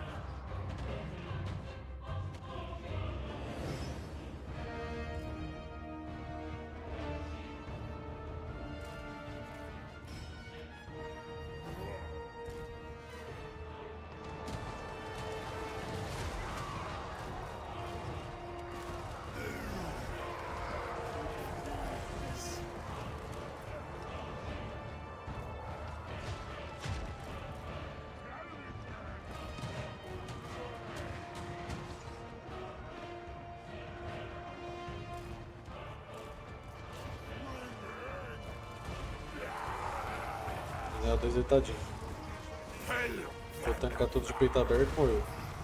É, dois deitadinhos. Vou tancar tudo de peito aberto, morreu.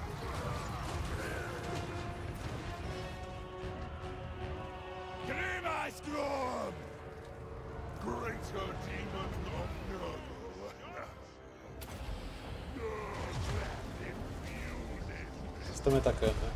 Vocês também atacando, né?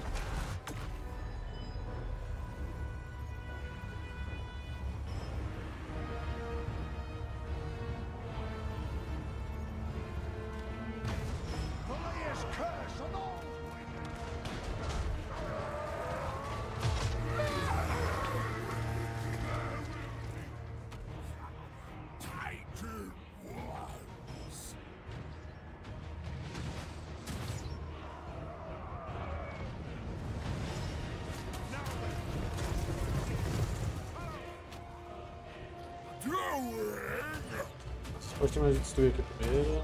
Pode ter mais de destruir aqui primeiro.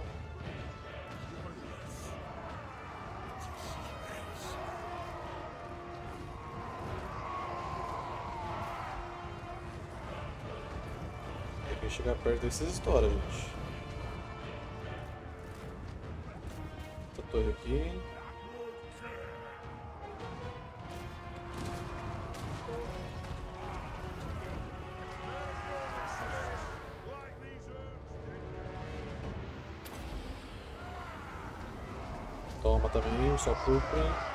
E quem chegar perto desses estoura, gente. Essa torre aqui. Toma também, só púrpura.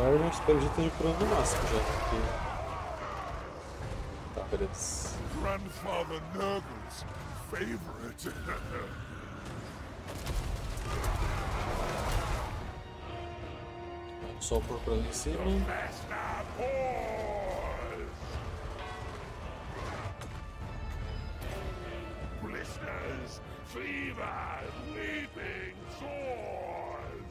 Fire eu espero que já esteja curando no máximo já, né? Porque... Tá, beleza. Grandfather Nurgle's favorite. Só o púrpura ali em cima. Blisters, fevers, weeping sores.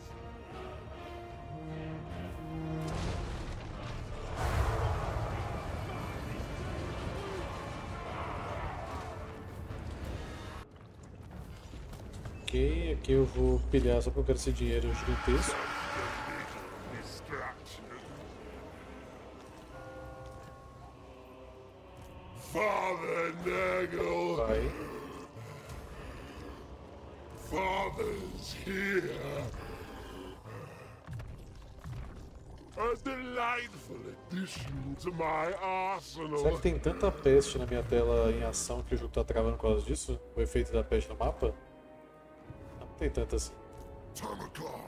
Ok, aqui eu vou pilhar só porque eu quero esse dinheiro gigantesco. Father Nurgle. Vai. Father's here. A delightful addition to my arsenal. Será que tem tanta peste na minha tela em ação que o jogo tá travando por causa disso? O efeito da peste no mapa? Não tem tanta assim. Tamacon.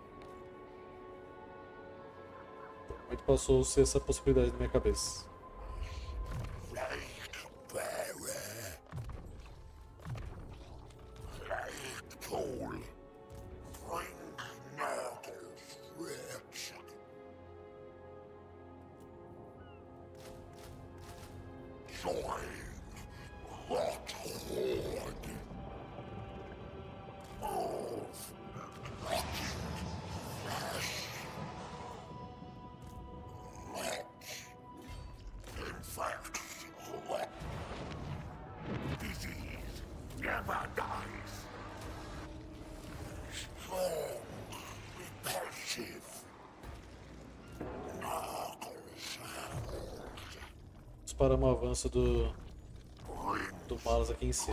Muito passou a ser essa possibilidade na minha cabeça. Para um avanço do do Malus aqui em cima.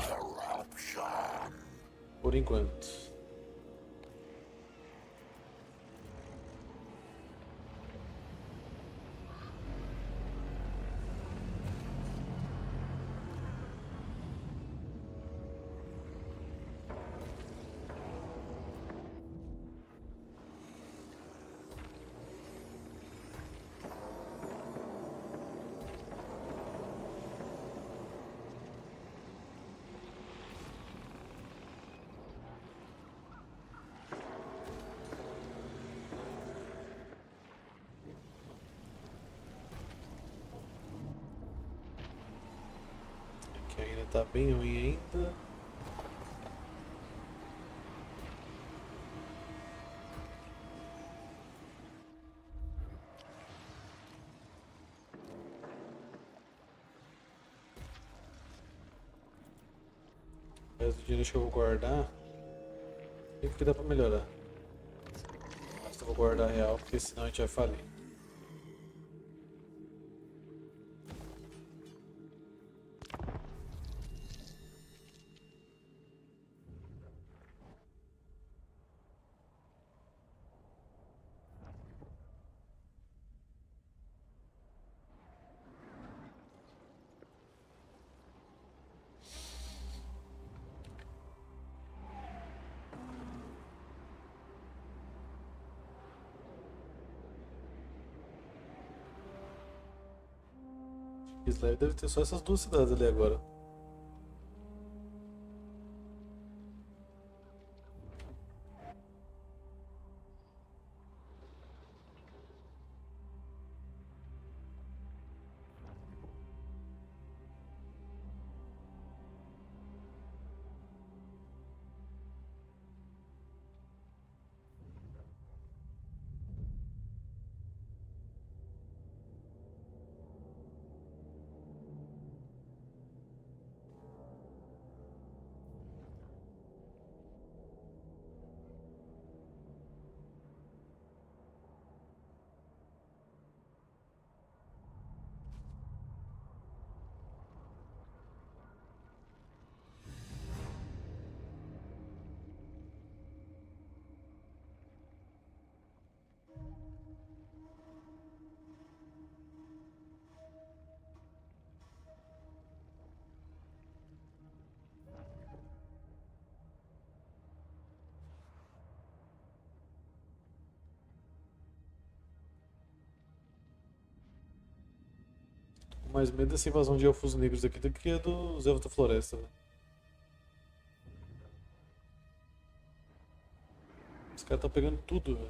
Por enquanto. Que ainda tá bem ruim ainda. O resto do dinheiro que eu vou guardar. O que dá pra melhorar? Mas eu vou guardar real, porque senão a gente vai falir. Kislev deve ter só essas duas cidades ali agora. mais medo dessa invasão de elfos negros aqui do que a dos elfos da floresta, velho. Os caras estão pegando tudo, velho.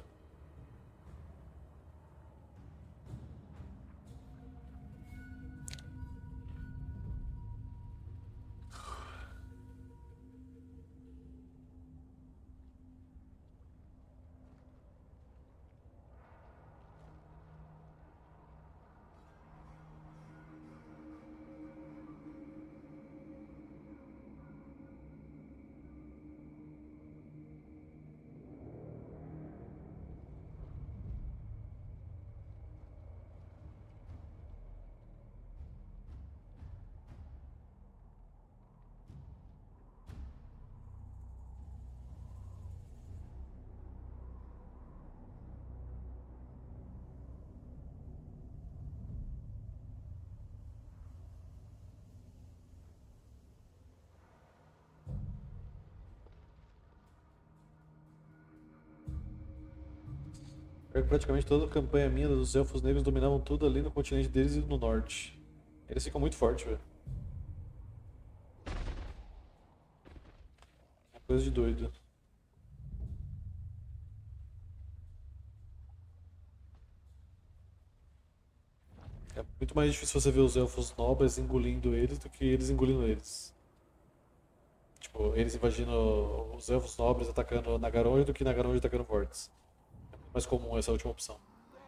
Praticamente toda a campanha minha dos elfos negros dominavam tudo ali no continente deles e no norte. Eles ficam muito fortes, velho. É coisa de doido. É muito mais difícil você ver os elfos nobres engolindo eles do que eles engolindo eles. Tipo, eles invadindo os elfos nobres atacando Nagaronde do que Nagaronde atacando Vortex. É muito mais comum essa última opção.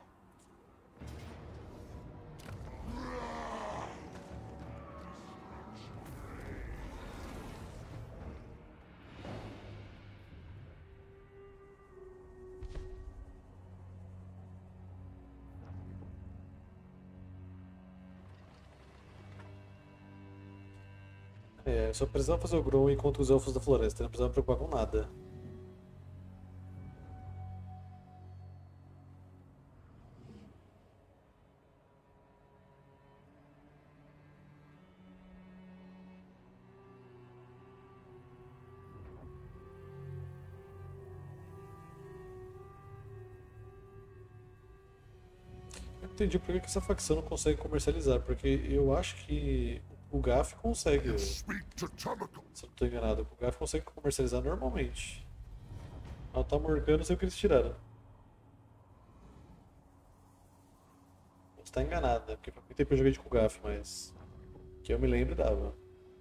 É, eu só precisava fazer o Grow contra os elfos da floresta, não precisava me preocupar com nada. Eu não entendi por que que essa facção não consegue comercializar, porque eu acho que o G A F consegue, Speak to Tamakel. se eu não estou enganado, o G A F consegue comercializar normalmente. Ela tá morgando, não sei o que eles tiraram. Você tá enganado, né? Porque por muito tempo eu joguei de com o G A F, mas que eu me lembro dava.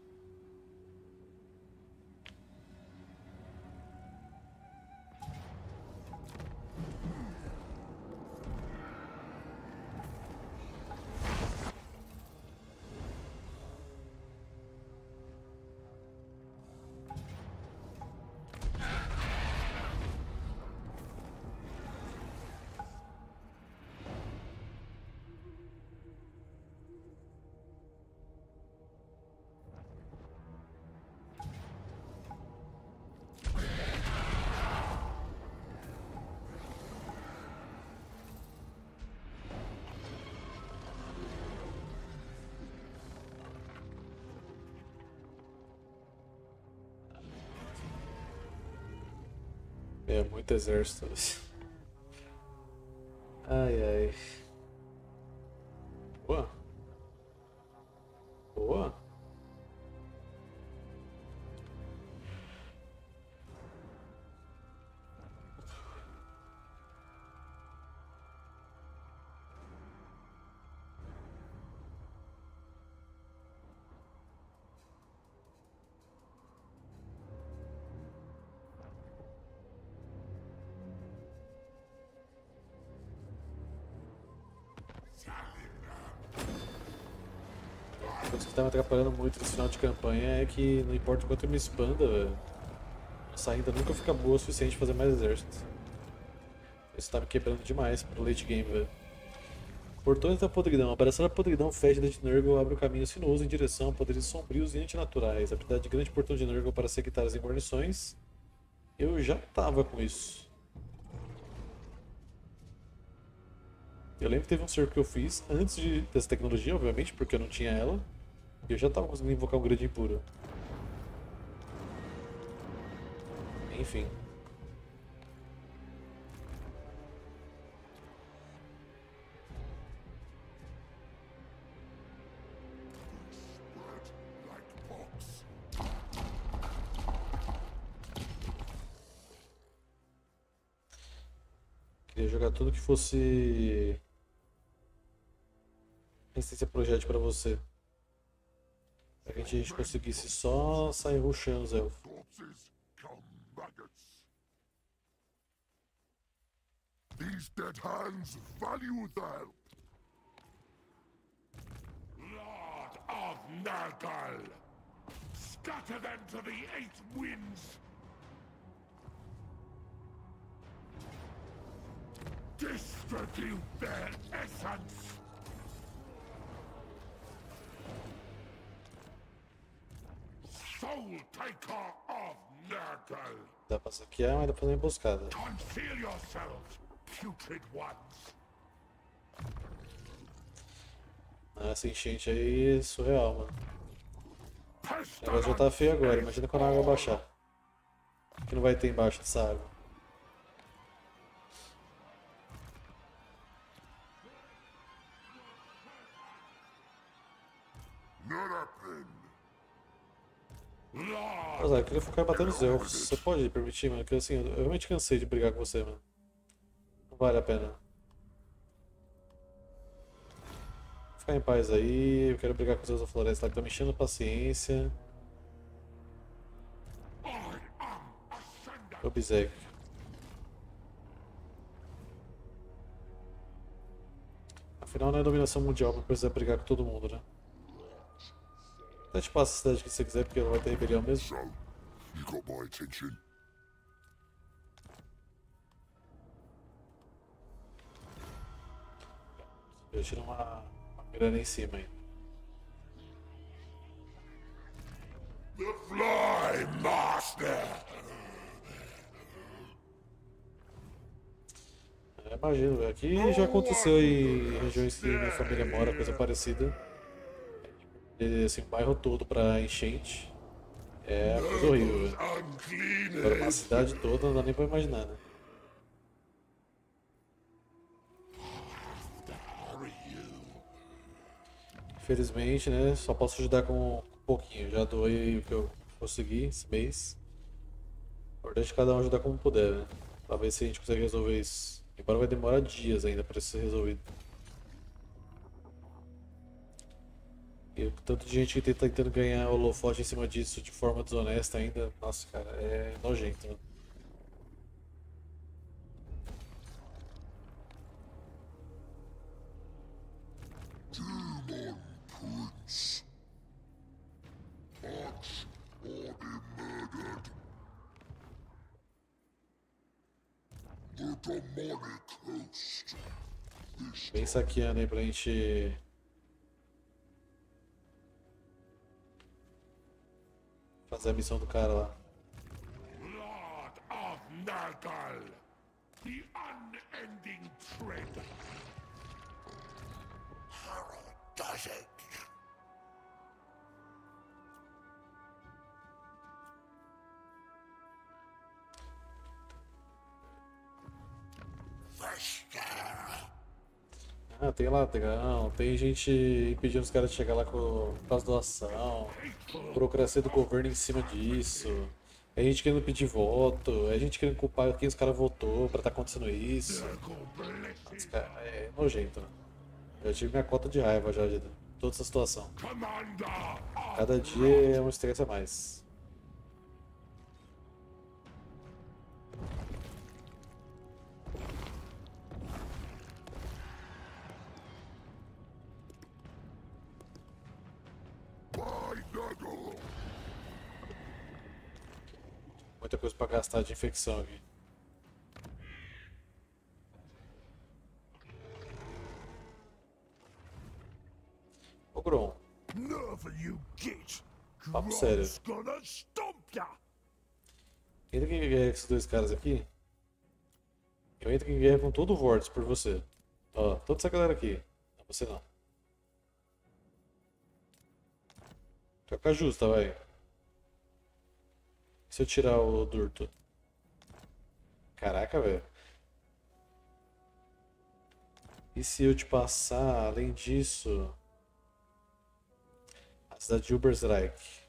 É, muito exército. Ai, ai. Boa. Boa. O que tá me atrapalhando muito nesse final de campanha é que não importa o quanto eu me expanda, velho, a saída nunca fica boa o suficiente pra fazer mais exército. Isso tá me quebrando demais pro late game, velho. Portões da Podridão. Abraçar a Podridão fedida de Nurgle abre o caminho sinuoso em direção a poderes sombrios e antinaturais. Habilidade de grande portão de Nurgle para secretárias e guarnições. Eu já tava com isso. Eu lembro que teve um cerco que eu fiz antes de, dessa tecnologia, obviamente, porque eu não tinha ela. E eu já tava conseguindo invocar um grande impuro. Enfim. Queria jogar tudo que fosse resistência a projétil pra você. Pra que a gente conseguisse só sair rushando os elfos. Corpses come maggots. These dead hands value the help. Lord of Nurgle, scatter them to the eight winds. Distribute their essence. Soul taker of Nurgle. Dá pra saquear, mas dá pra fazer uma emboscada. Conceal yourselves, putrid ones. Essa enchente aí é surreal, mano. O negócio já tá Pestilence feio agora, is imagina quando a água baixar. O que não vai ter embaixo dessa água? Nurapin. Mas, Lord, eu queria focar em bater nos elfos. Você pode permitir, mano? Porque assim, eu eu realmente cansei de brigar com você, mano. Não vale a pena. Ficar em paz aí, eu quero brigar com os Deus da Floresta lá que tá me enchendo paciência. I am Ascender. Obsec. Afinal, não é dominação mundial pra precisar brigar com todo mundo, né? Até te passa a cidade que você quiser, porque não vai ter rebelião mesmo. So, you got my attention. Eu tiro uma, uma grana em cima aí. The Fly Master. É, imagino, aqui já aconteceu em regiões que minha família mora, coisa parecida. E, assim, o bairro todo pra enchente. É coisa horrível, velho. Agora uma Uncleanness. cidade toda não dá nem pra imaginar, né? Hurry you. Infelizmente, né? Só posso ajudar com um pouquinho. Já doei o que eu consegui esse mês. Importante cada um ajudar como puder, né? Pra ver se a gente consegue resolver isso. Embora vai demorar dias ainda pra isso ser resolvido. E o tanto de gente que tá tentando ganhar holofote em cima disso de forma desonesta ainda, nossa, cara, é nojento, né? Demon Prince. Arch or be murdered. The demonic host. This Vem saqueando aí pra gente fazer a missão do cara lá. Lord of Nurgle. The unending tread. Harold does it. Vester. Ah, tem lá, tem, não, tem gente impedindo os caras de chegar lá com, com as doação, burocracia do governo em cima disso, é gente querendo pedir voto, é gente querendo culpar quem os caras votou pra tá acontecendo isso. Os cara, é nojento, né? Eu tive minha cota de raiva já de toda essa situação. Commander of Cada dia é um estresse a mais. by Nurgle. Muita coisa pra gastar de infecção aqui. Ô Grom, Nerve you get. Papo sério. Grom's gonna stomp ya. entra em guerra com esses dois caras aqui. Eu entro em guerra com todo o Vortex por você. Ó, toda essa galera aqui. Não, você não. Troca justa, vai. E se eu tirar o Durto? Caraca, velho. E se eu te passar, além disso, a cidade de Ubersreich?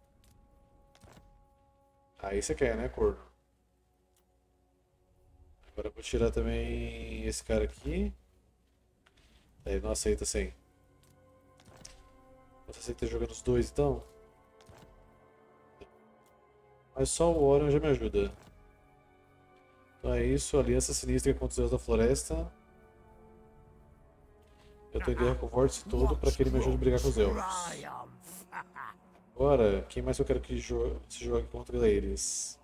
Aí você quer, né, corno? Agora eu vou tirar também esse cara aqui. Ele não aceita sem. Você aceita jogando os dois então? Mas só o Orion já me ajuda. Então é isso, Aliança Sinistra contra os Elfos da Floresta. Eu tô em guerra com o Vórtice todo para que ele me ajude a brigar com os Elfos. Agora, quem mais eu quero que jo se jogue contra eles?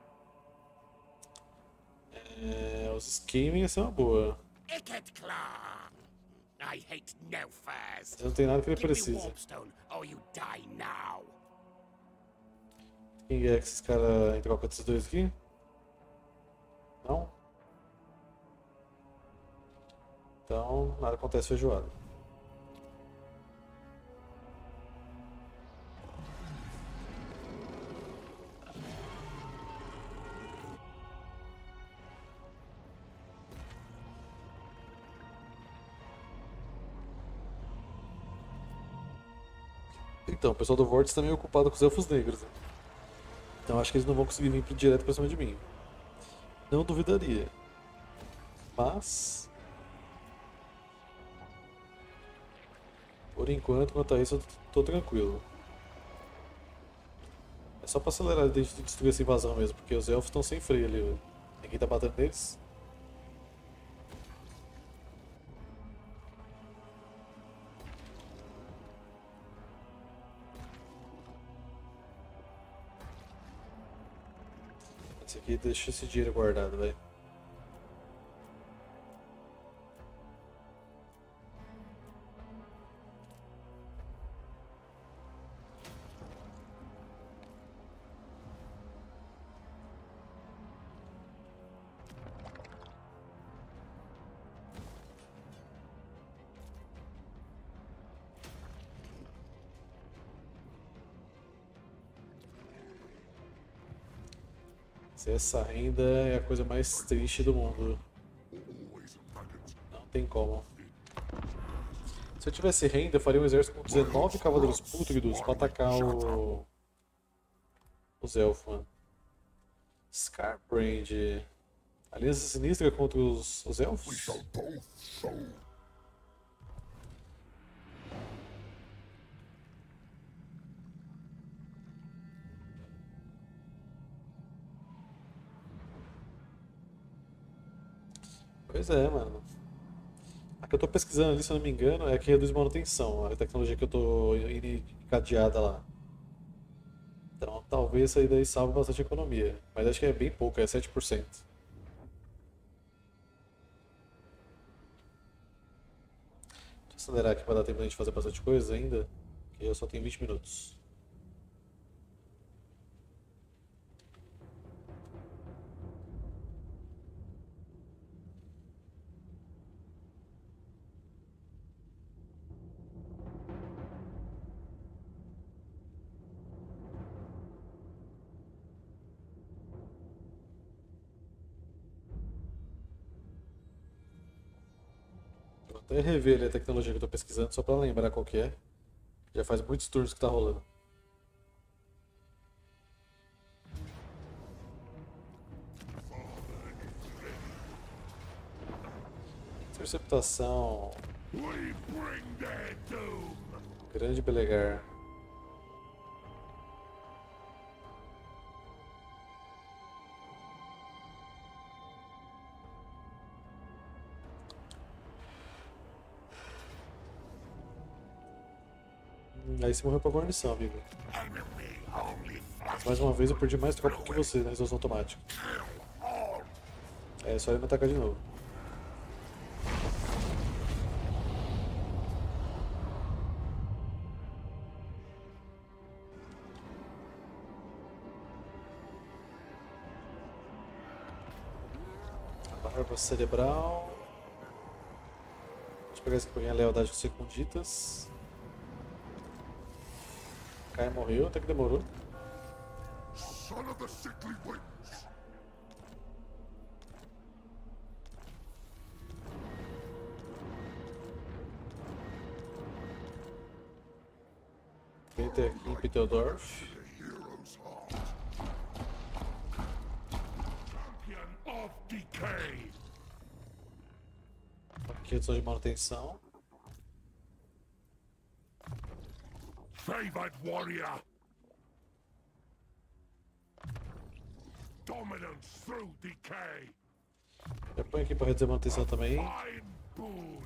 É, os Skaven ia ser uma boa. Mas não tem nada que ele precisa. Quem é que esses caras em troca desses dois aqui? Não? Então, nada acontece feijoada. Então, o pessoal do Vórtice está meio ocupado com os Elfos Negros, né? Então acho que eles não vão conseguir vir direto pra cima de mim. Não duvidaria. Mas... por enquanto, quanto a isso, eu tô tranquilo. É só pra acelerar de destruir essa invasão mesmo, porque os elfos estão sem freio ali, velho. Ninguém tá batendo neles. Esse aqui deixa esse dinheiro guardado, velho. Essa renda é a coisa mais triste do mundo. Não tem como. Se eu tivesse renda, eu faria um exército com dezenove cavaleiros pútridos pra atacar o... os elfos, mano. Scarbrand. Aliança Sinistra contra os, os elfos? Pois é, mano. A que eu tô pesquisando ali, se eu não me engano, é a que reduz manutenção, a tecnologia que eu tô encadeada lá. Então talvez isso aí daí salve bastante economia. Mas acho que é bem pouco, é sete por cento. Deixa eu acelerar aqui pra dar tempo de a gente fazer bastante coisa ainda, que eu só tenho vinte minutos. Vou até rever ali a tecnologia que eu tô pesquisando, só pra lembrar qual que é. Já faz muitos turnos que tá rolando. Interceptação. Grande Belegar. Aí você morreu pra guarnição, amigo. Mas mais uma vez eu perdi mais tropa que você na resolução automática. É só ele me atacar de novo. A barba cerebral. Deixa eu pegar esse aqui pra ganhar lealdade com secunditas. Kai morreu, até que demorou. Son of the sickly winds. Peter aqui em Piteldorf. The hero's heart. Champion of decay. Aqui só de manutenção. Favored warrior. Dominance through decay. Já põe aqui para reduzir a manutenção também. Fine boon.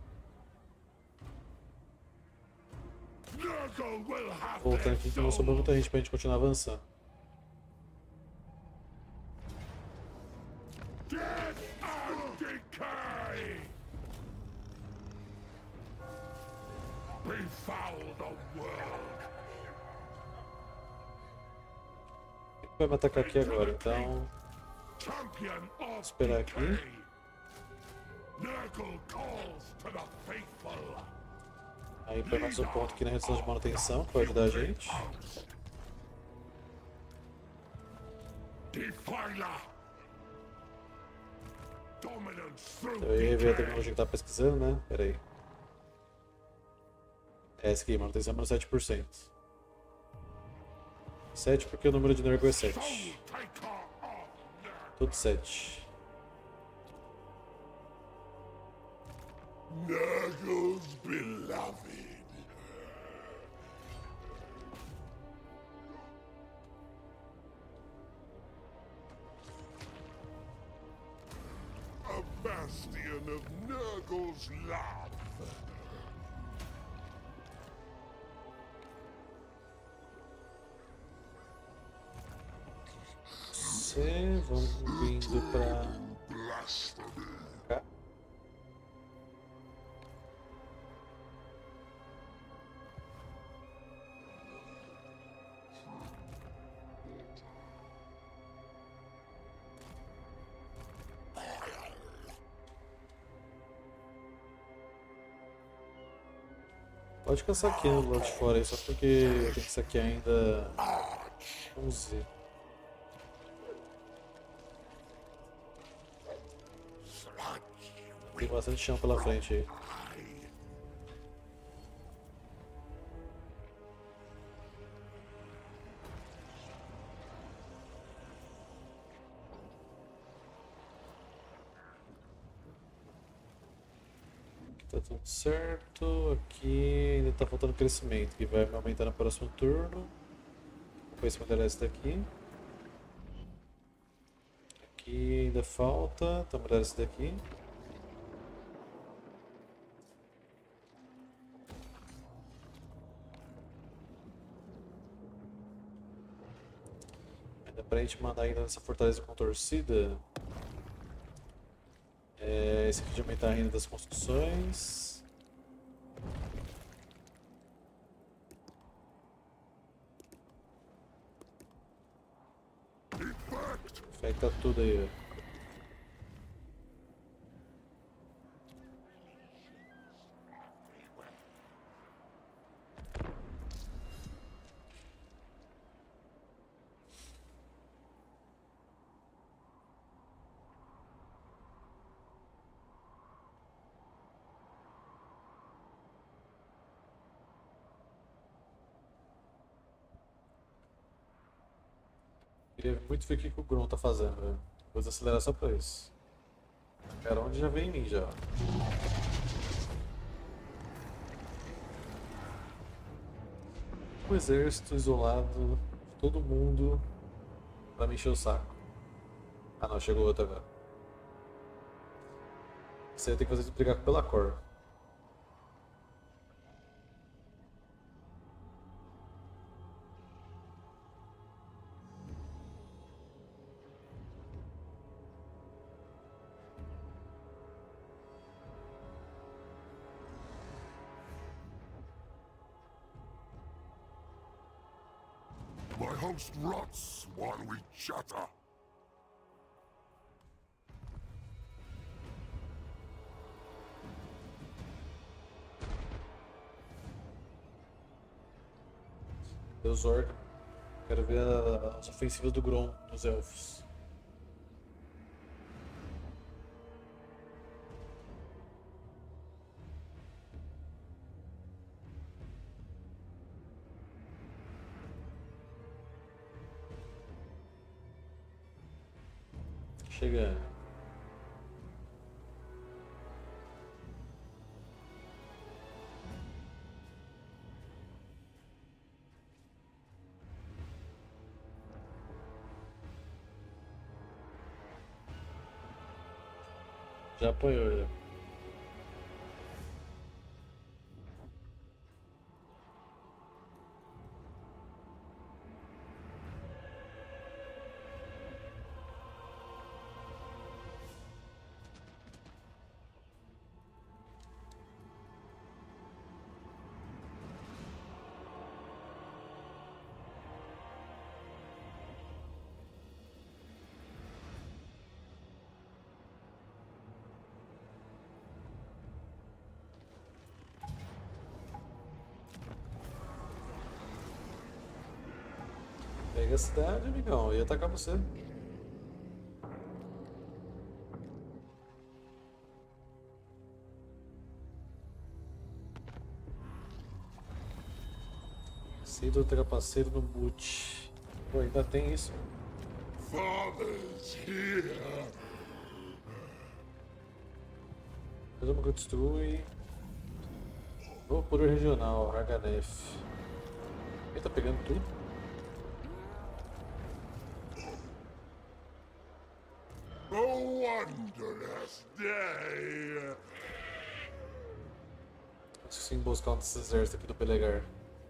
Nurgle will have Voltando their aqui que não sobrou muita gente pra gente continuar avançando. Death and decay. Befoul the world. Ele vai me atacar aqui agora, então Champion of esperar aqui. decay. Nurgle calls to the faithful. Aí põe mais um ponto aqui na redução de manutenção, que vai ajudar a gente. Defiler. Dominance through Eu ia ver a decay. tecnologia que tá pesquisando, né? Pera aí. É essa aqui, manutenção menos sete por cento. sete porque o número de Nurgle é sete. Soul taker of Nurgle. Tudo sete. Nurgle's beloved. A bastion of Nurgle's love. C, vamos vindo pra Blasphemy. cá. Pode caçar aqui no lado de fora aí, só porque tem que saquear ainda um Z. Tem bastante chão pela frente aí. Aqui tá tudo certo. Aqui ainda tá faltando crescimento, que vai aumentar no próximo turno. Depois se melhorar esse daqui. Aqui ainda falta, então melhorar esse daqui. Pra gente mandar ainda nessa fortaleza contorcida, é esse aqui de aumentar a renda das construções. Infecta tudo aí, ó. Queria muito ver o que que o Grom tá fazendo, velho. Vou desacelerar só pra isso. Cara, onde já vem em mim já. Um exército isolado, todo mundo pra me encher o saco. Ah não, chegou outro agora. Você tem que fazer isso brigar com pela cor. My host rots while we chatter. Deus Orc. Quero ver a- as ofensivas do Grom nos elfos. Chegando. Já apanhou, já. Pega a cidade, amigão. Ia atacar você. Sei do trapaceiro no boot. Pô, ainda tem isso. Father's here. Presumo que eu destrui. Vou por o regional, Harganef. Ele tá pegando tudo. A wondrous day. Preciso emboscar um desses exércitos aqui do Pelegar.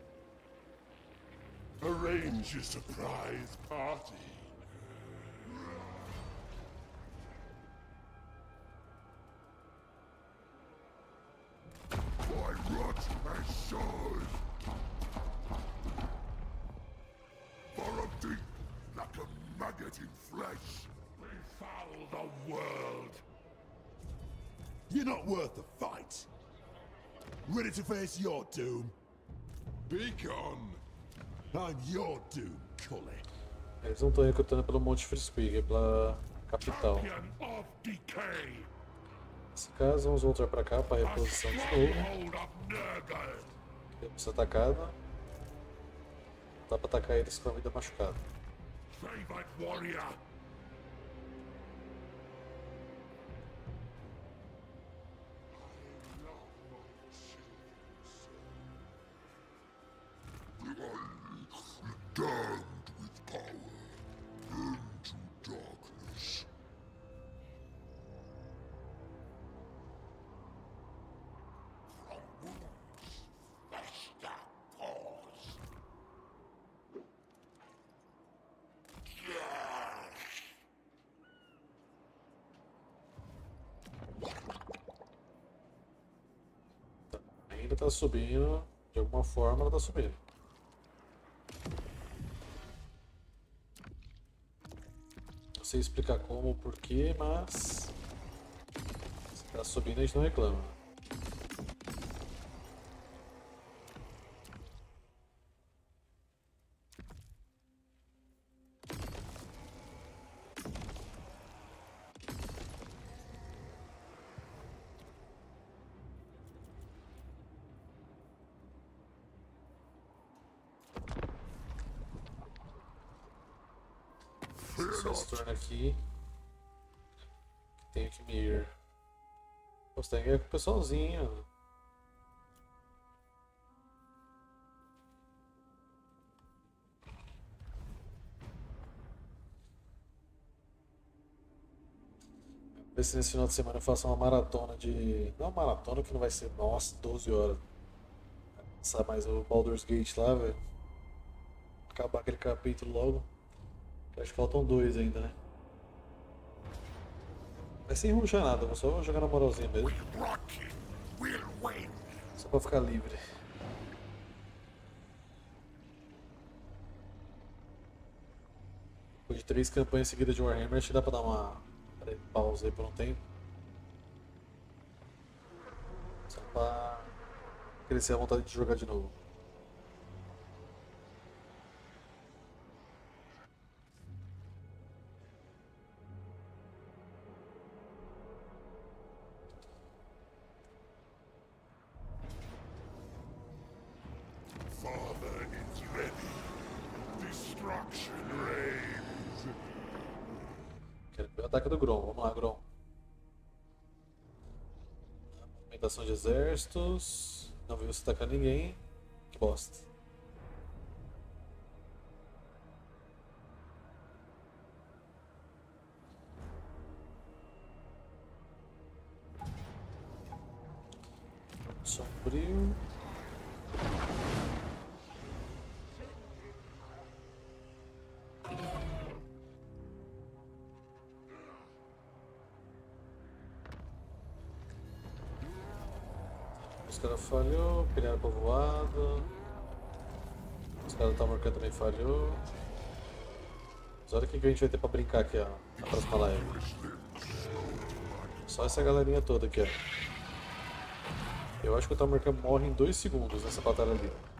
Arrange a surprise party. I rot my soul. Corrupting like a maggot in flesh. We foul the world. You're not worth the fight. Ready to face your doom? Be gone. I'm your doom, Cully. Eles não estão recrutando pelo Monte Frisquig, é pela capital. Champion of decay. Nesse caso, vamos voltar pra cá para reposição de novo. Stronghold of Nurgle. Temos atacado. Dá pra atacar eles com a vida machucada. Favorite warrior. Damned with power into darkness. From wounds, fester paws. Ainda tá subindo, de alguma forma ela tá subindo. Não sei explicar como ou porquê, mas se tá subindo a gente não reclama. Só esse turno aqui que tenho que me ir. Você tem que ir com o pessoalzinho. Ver se nesse final de semana eu faço uma maratona de. Não uma maratona que não vai ser, nossa, doze horas. Sabe mais o Baldur's Gate lá, velho. Acabar aquele capítulo logo. Acho que faltam dois ainda, né? Mas sem ruxar nada, vou só jogar na moralzinha mesmo. Rocky will win. Só pra ficar livre. Depois de três campanhas seguidas de Warhammer, acho que dá pra dar uma pausa aí por um tempo. Só pra crescer a vontade de jogar de novo. Father is ready. Destruction reigns. Quero ver o ataque do Grom. Vamos lá, Grom. Movimentação de exércitos. Não viu se atacar ninguém. Que bosta. Sombrio. Os caras falhou, pilharam povoado. Os caras da Tamurkhan também falhou. Mas olha o que a gente vai ter pra brincar aqui, ó, na próxima live. Só essa galerinha toda aqui, ó. Eu acho que o Tamurkhan morre em dois segundos nessa batalha ali.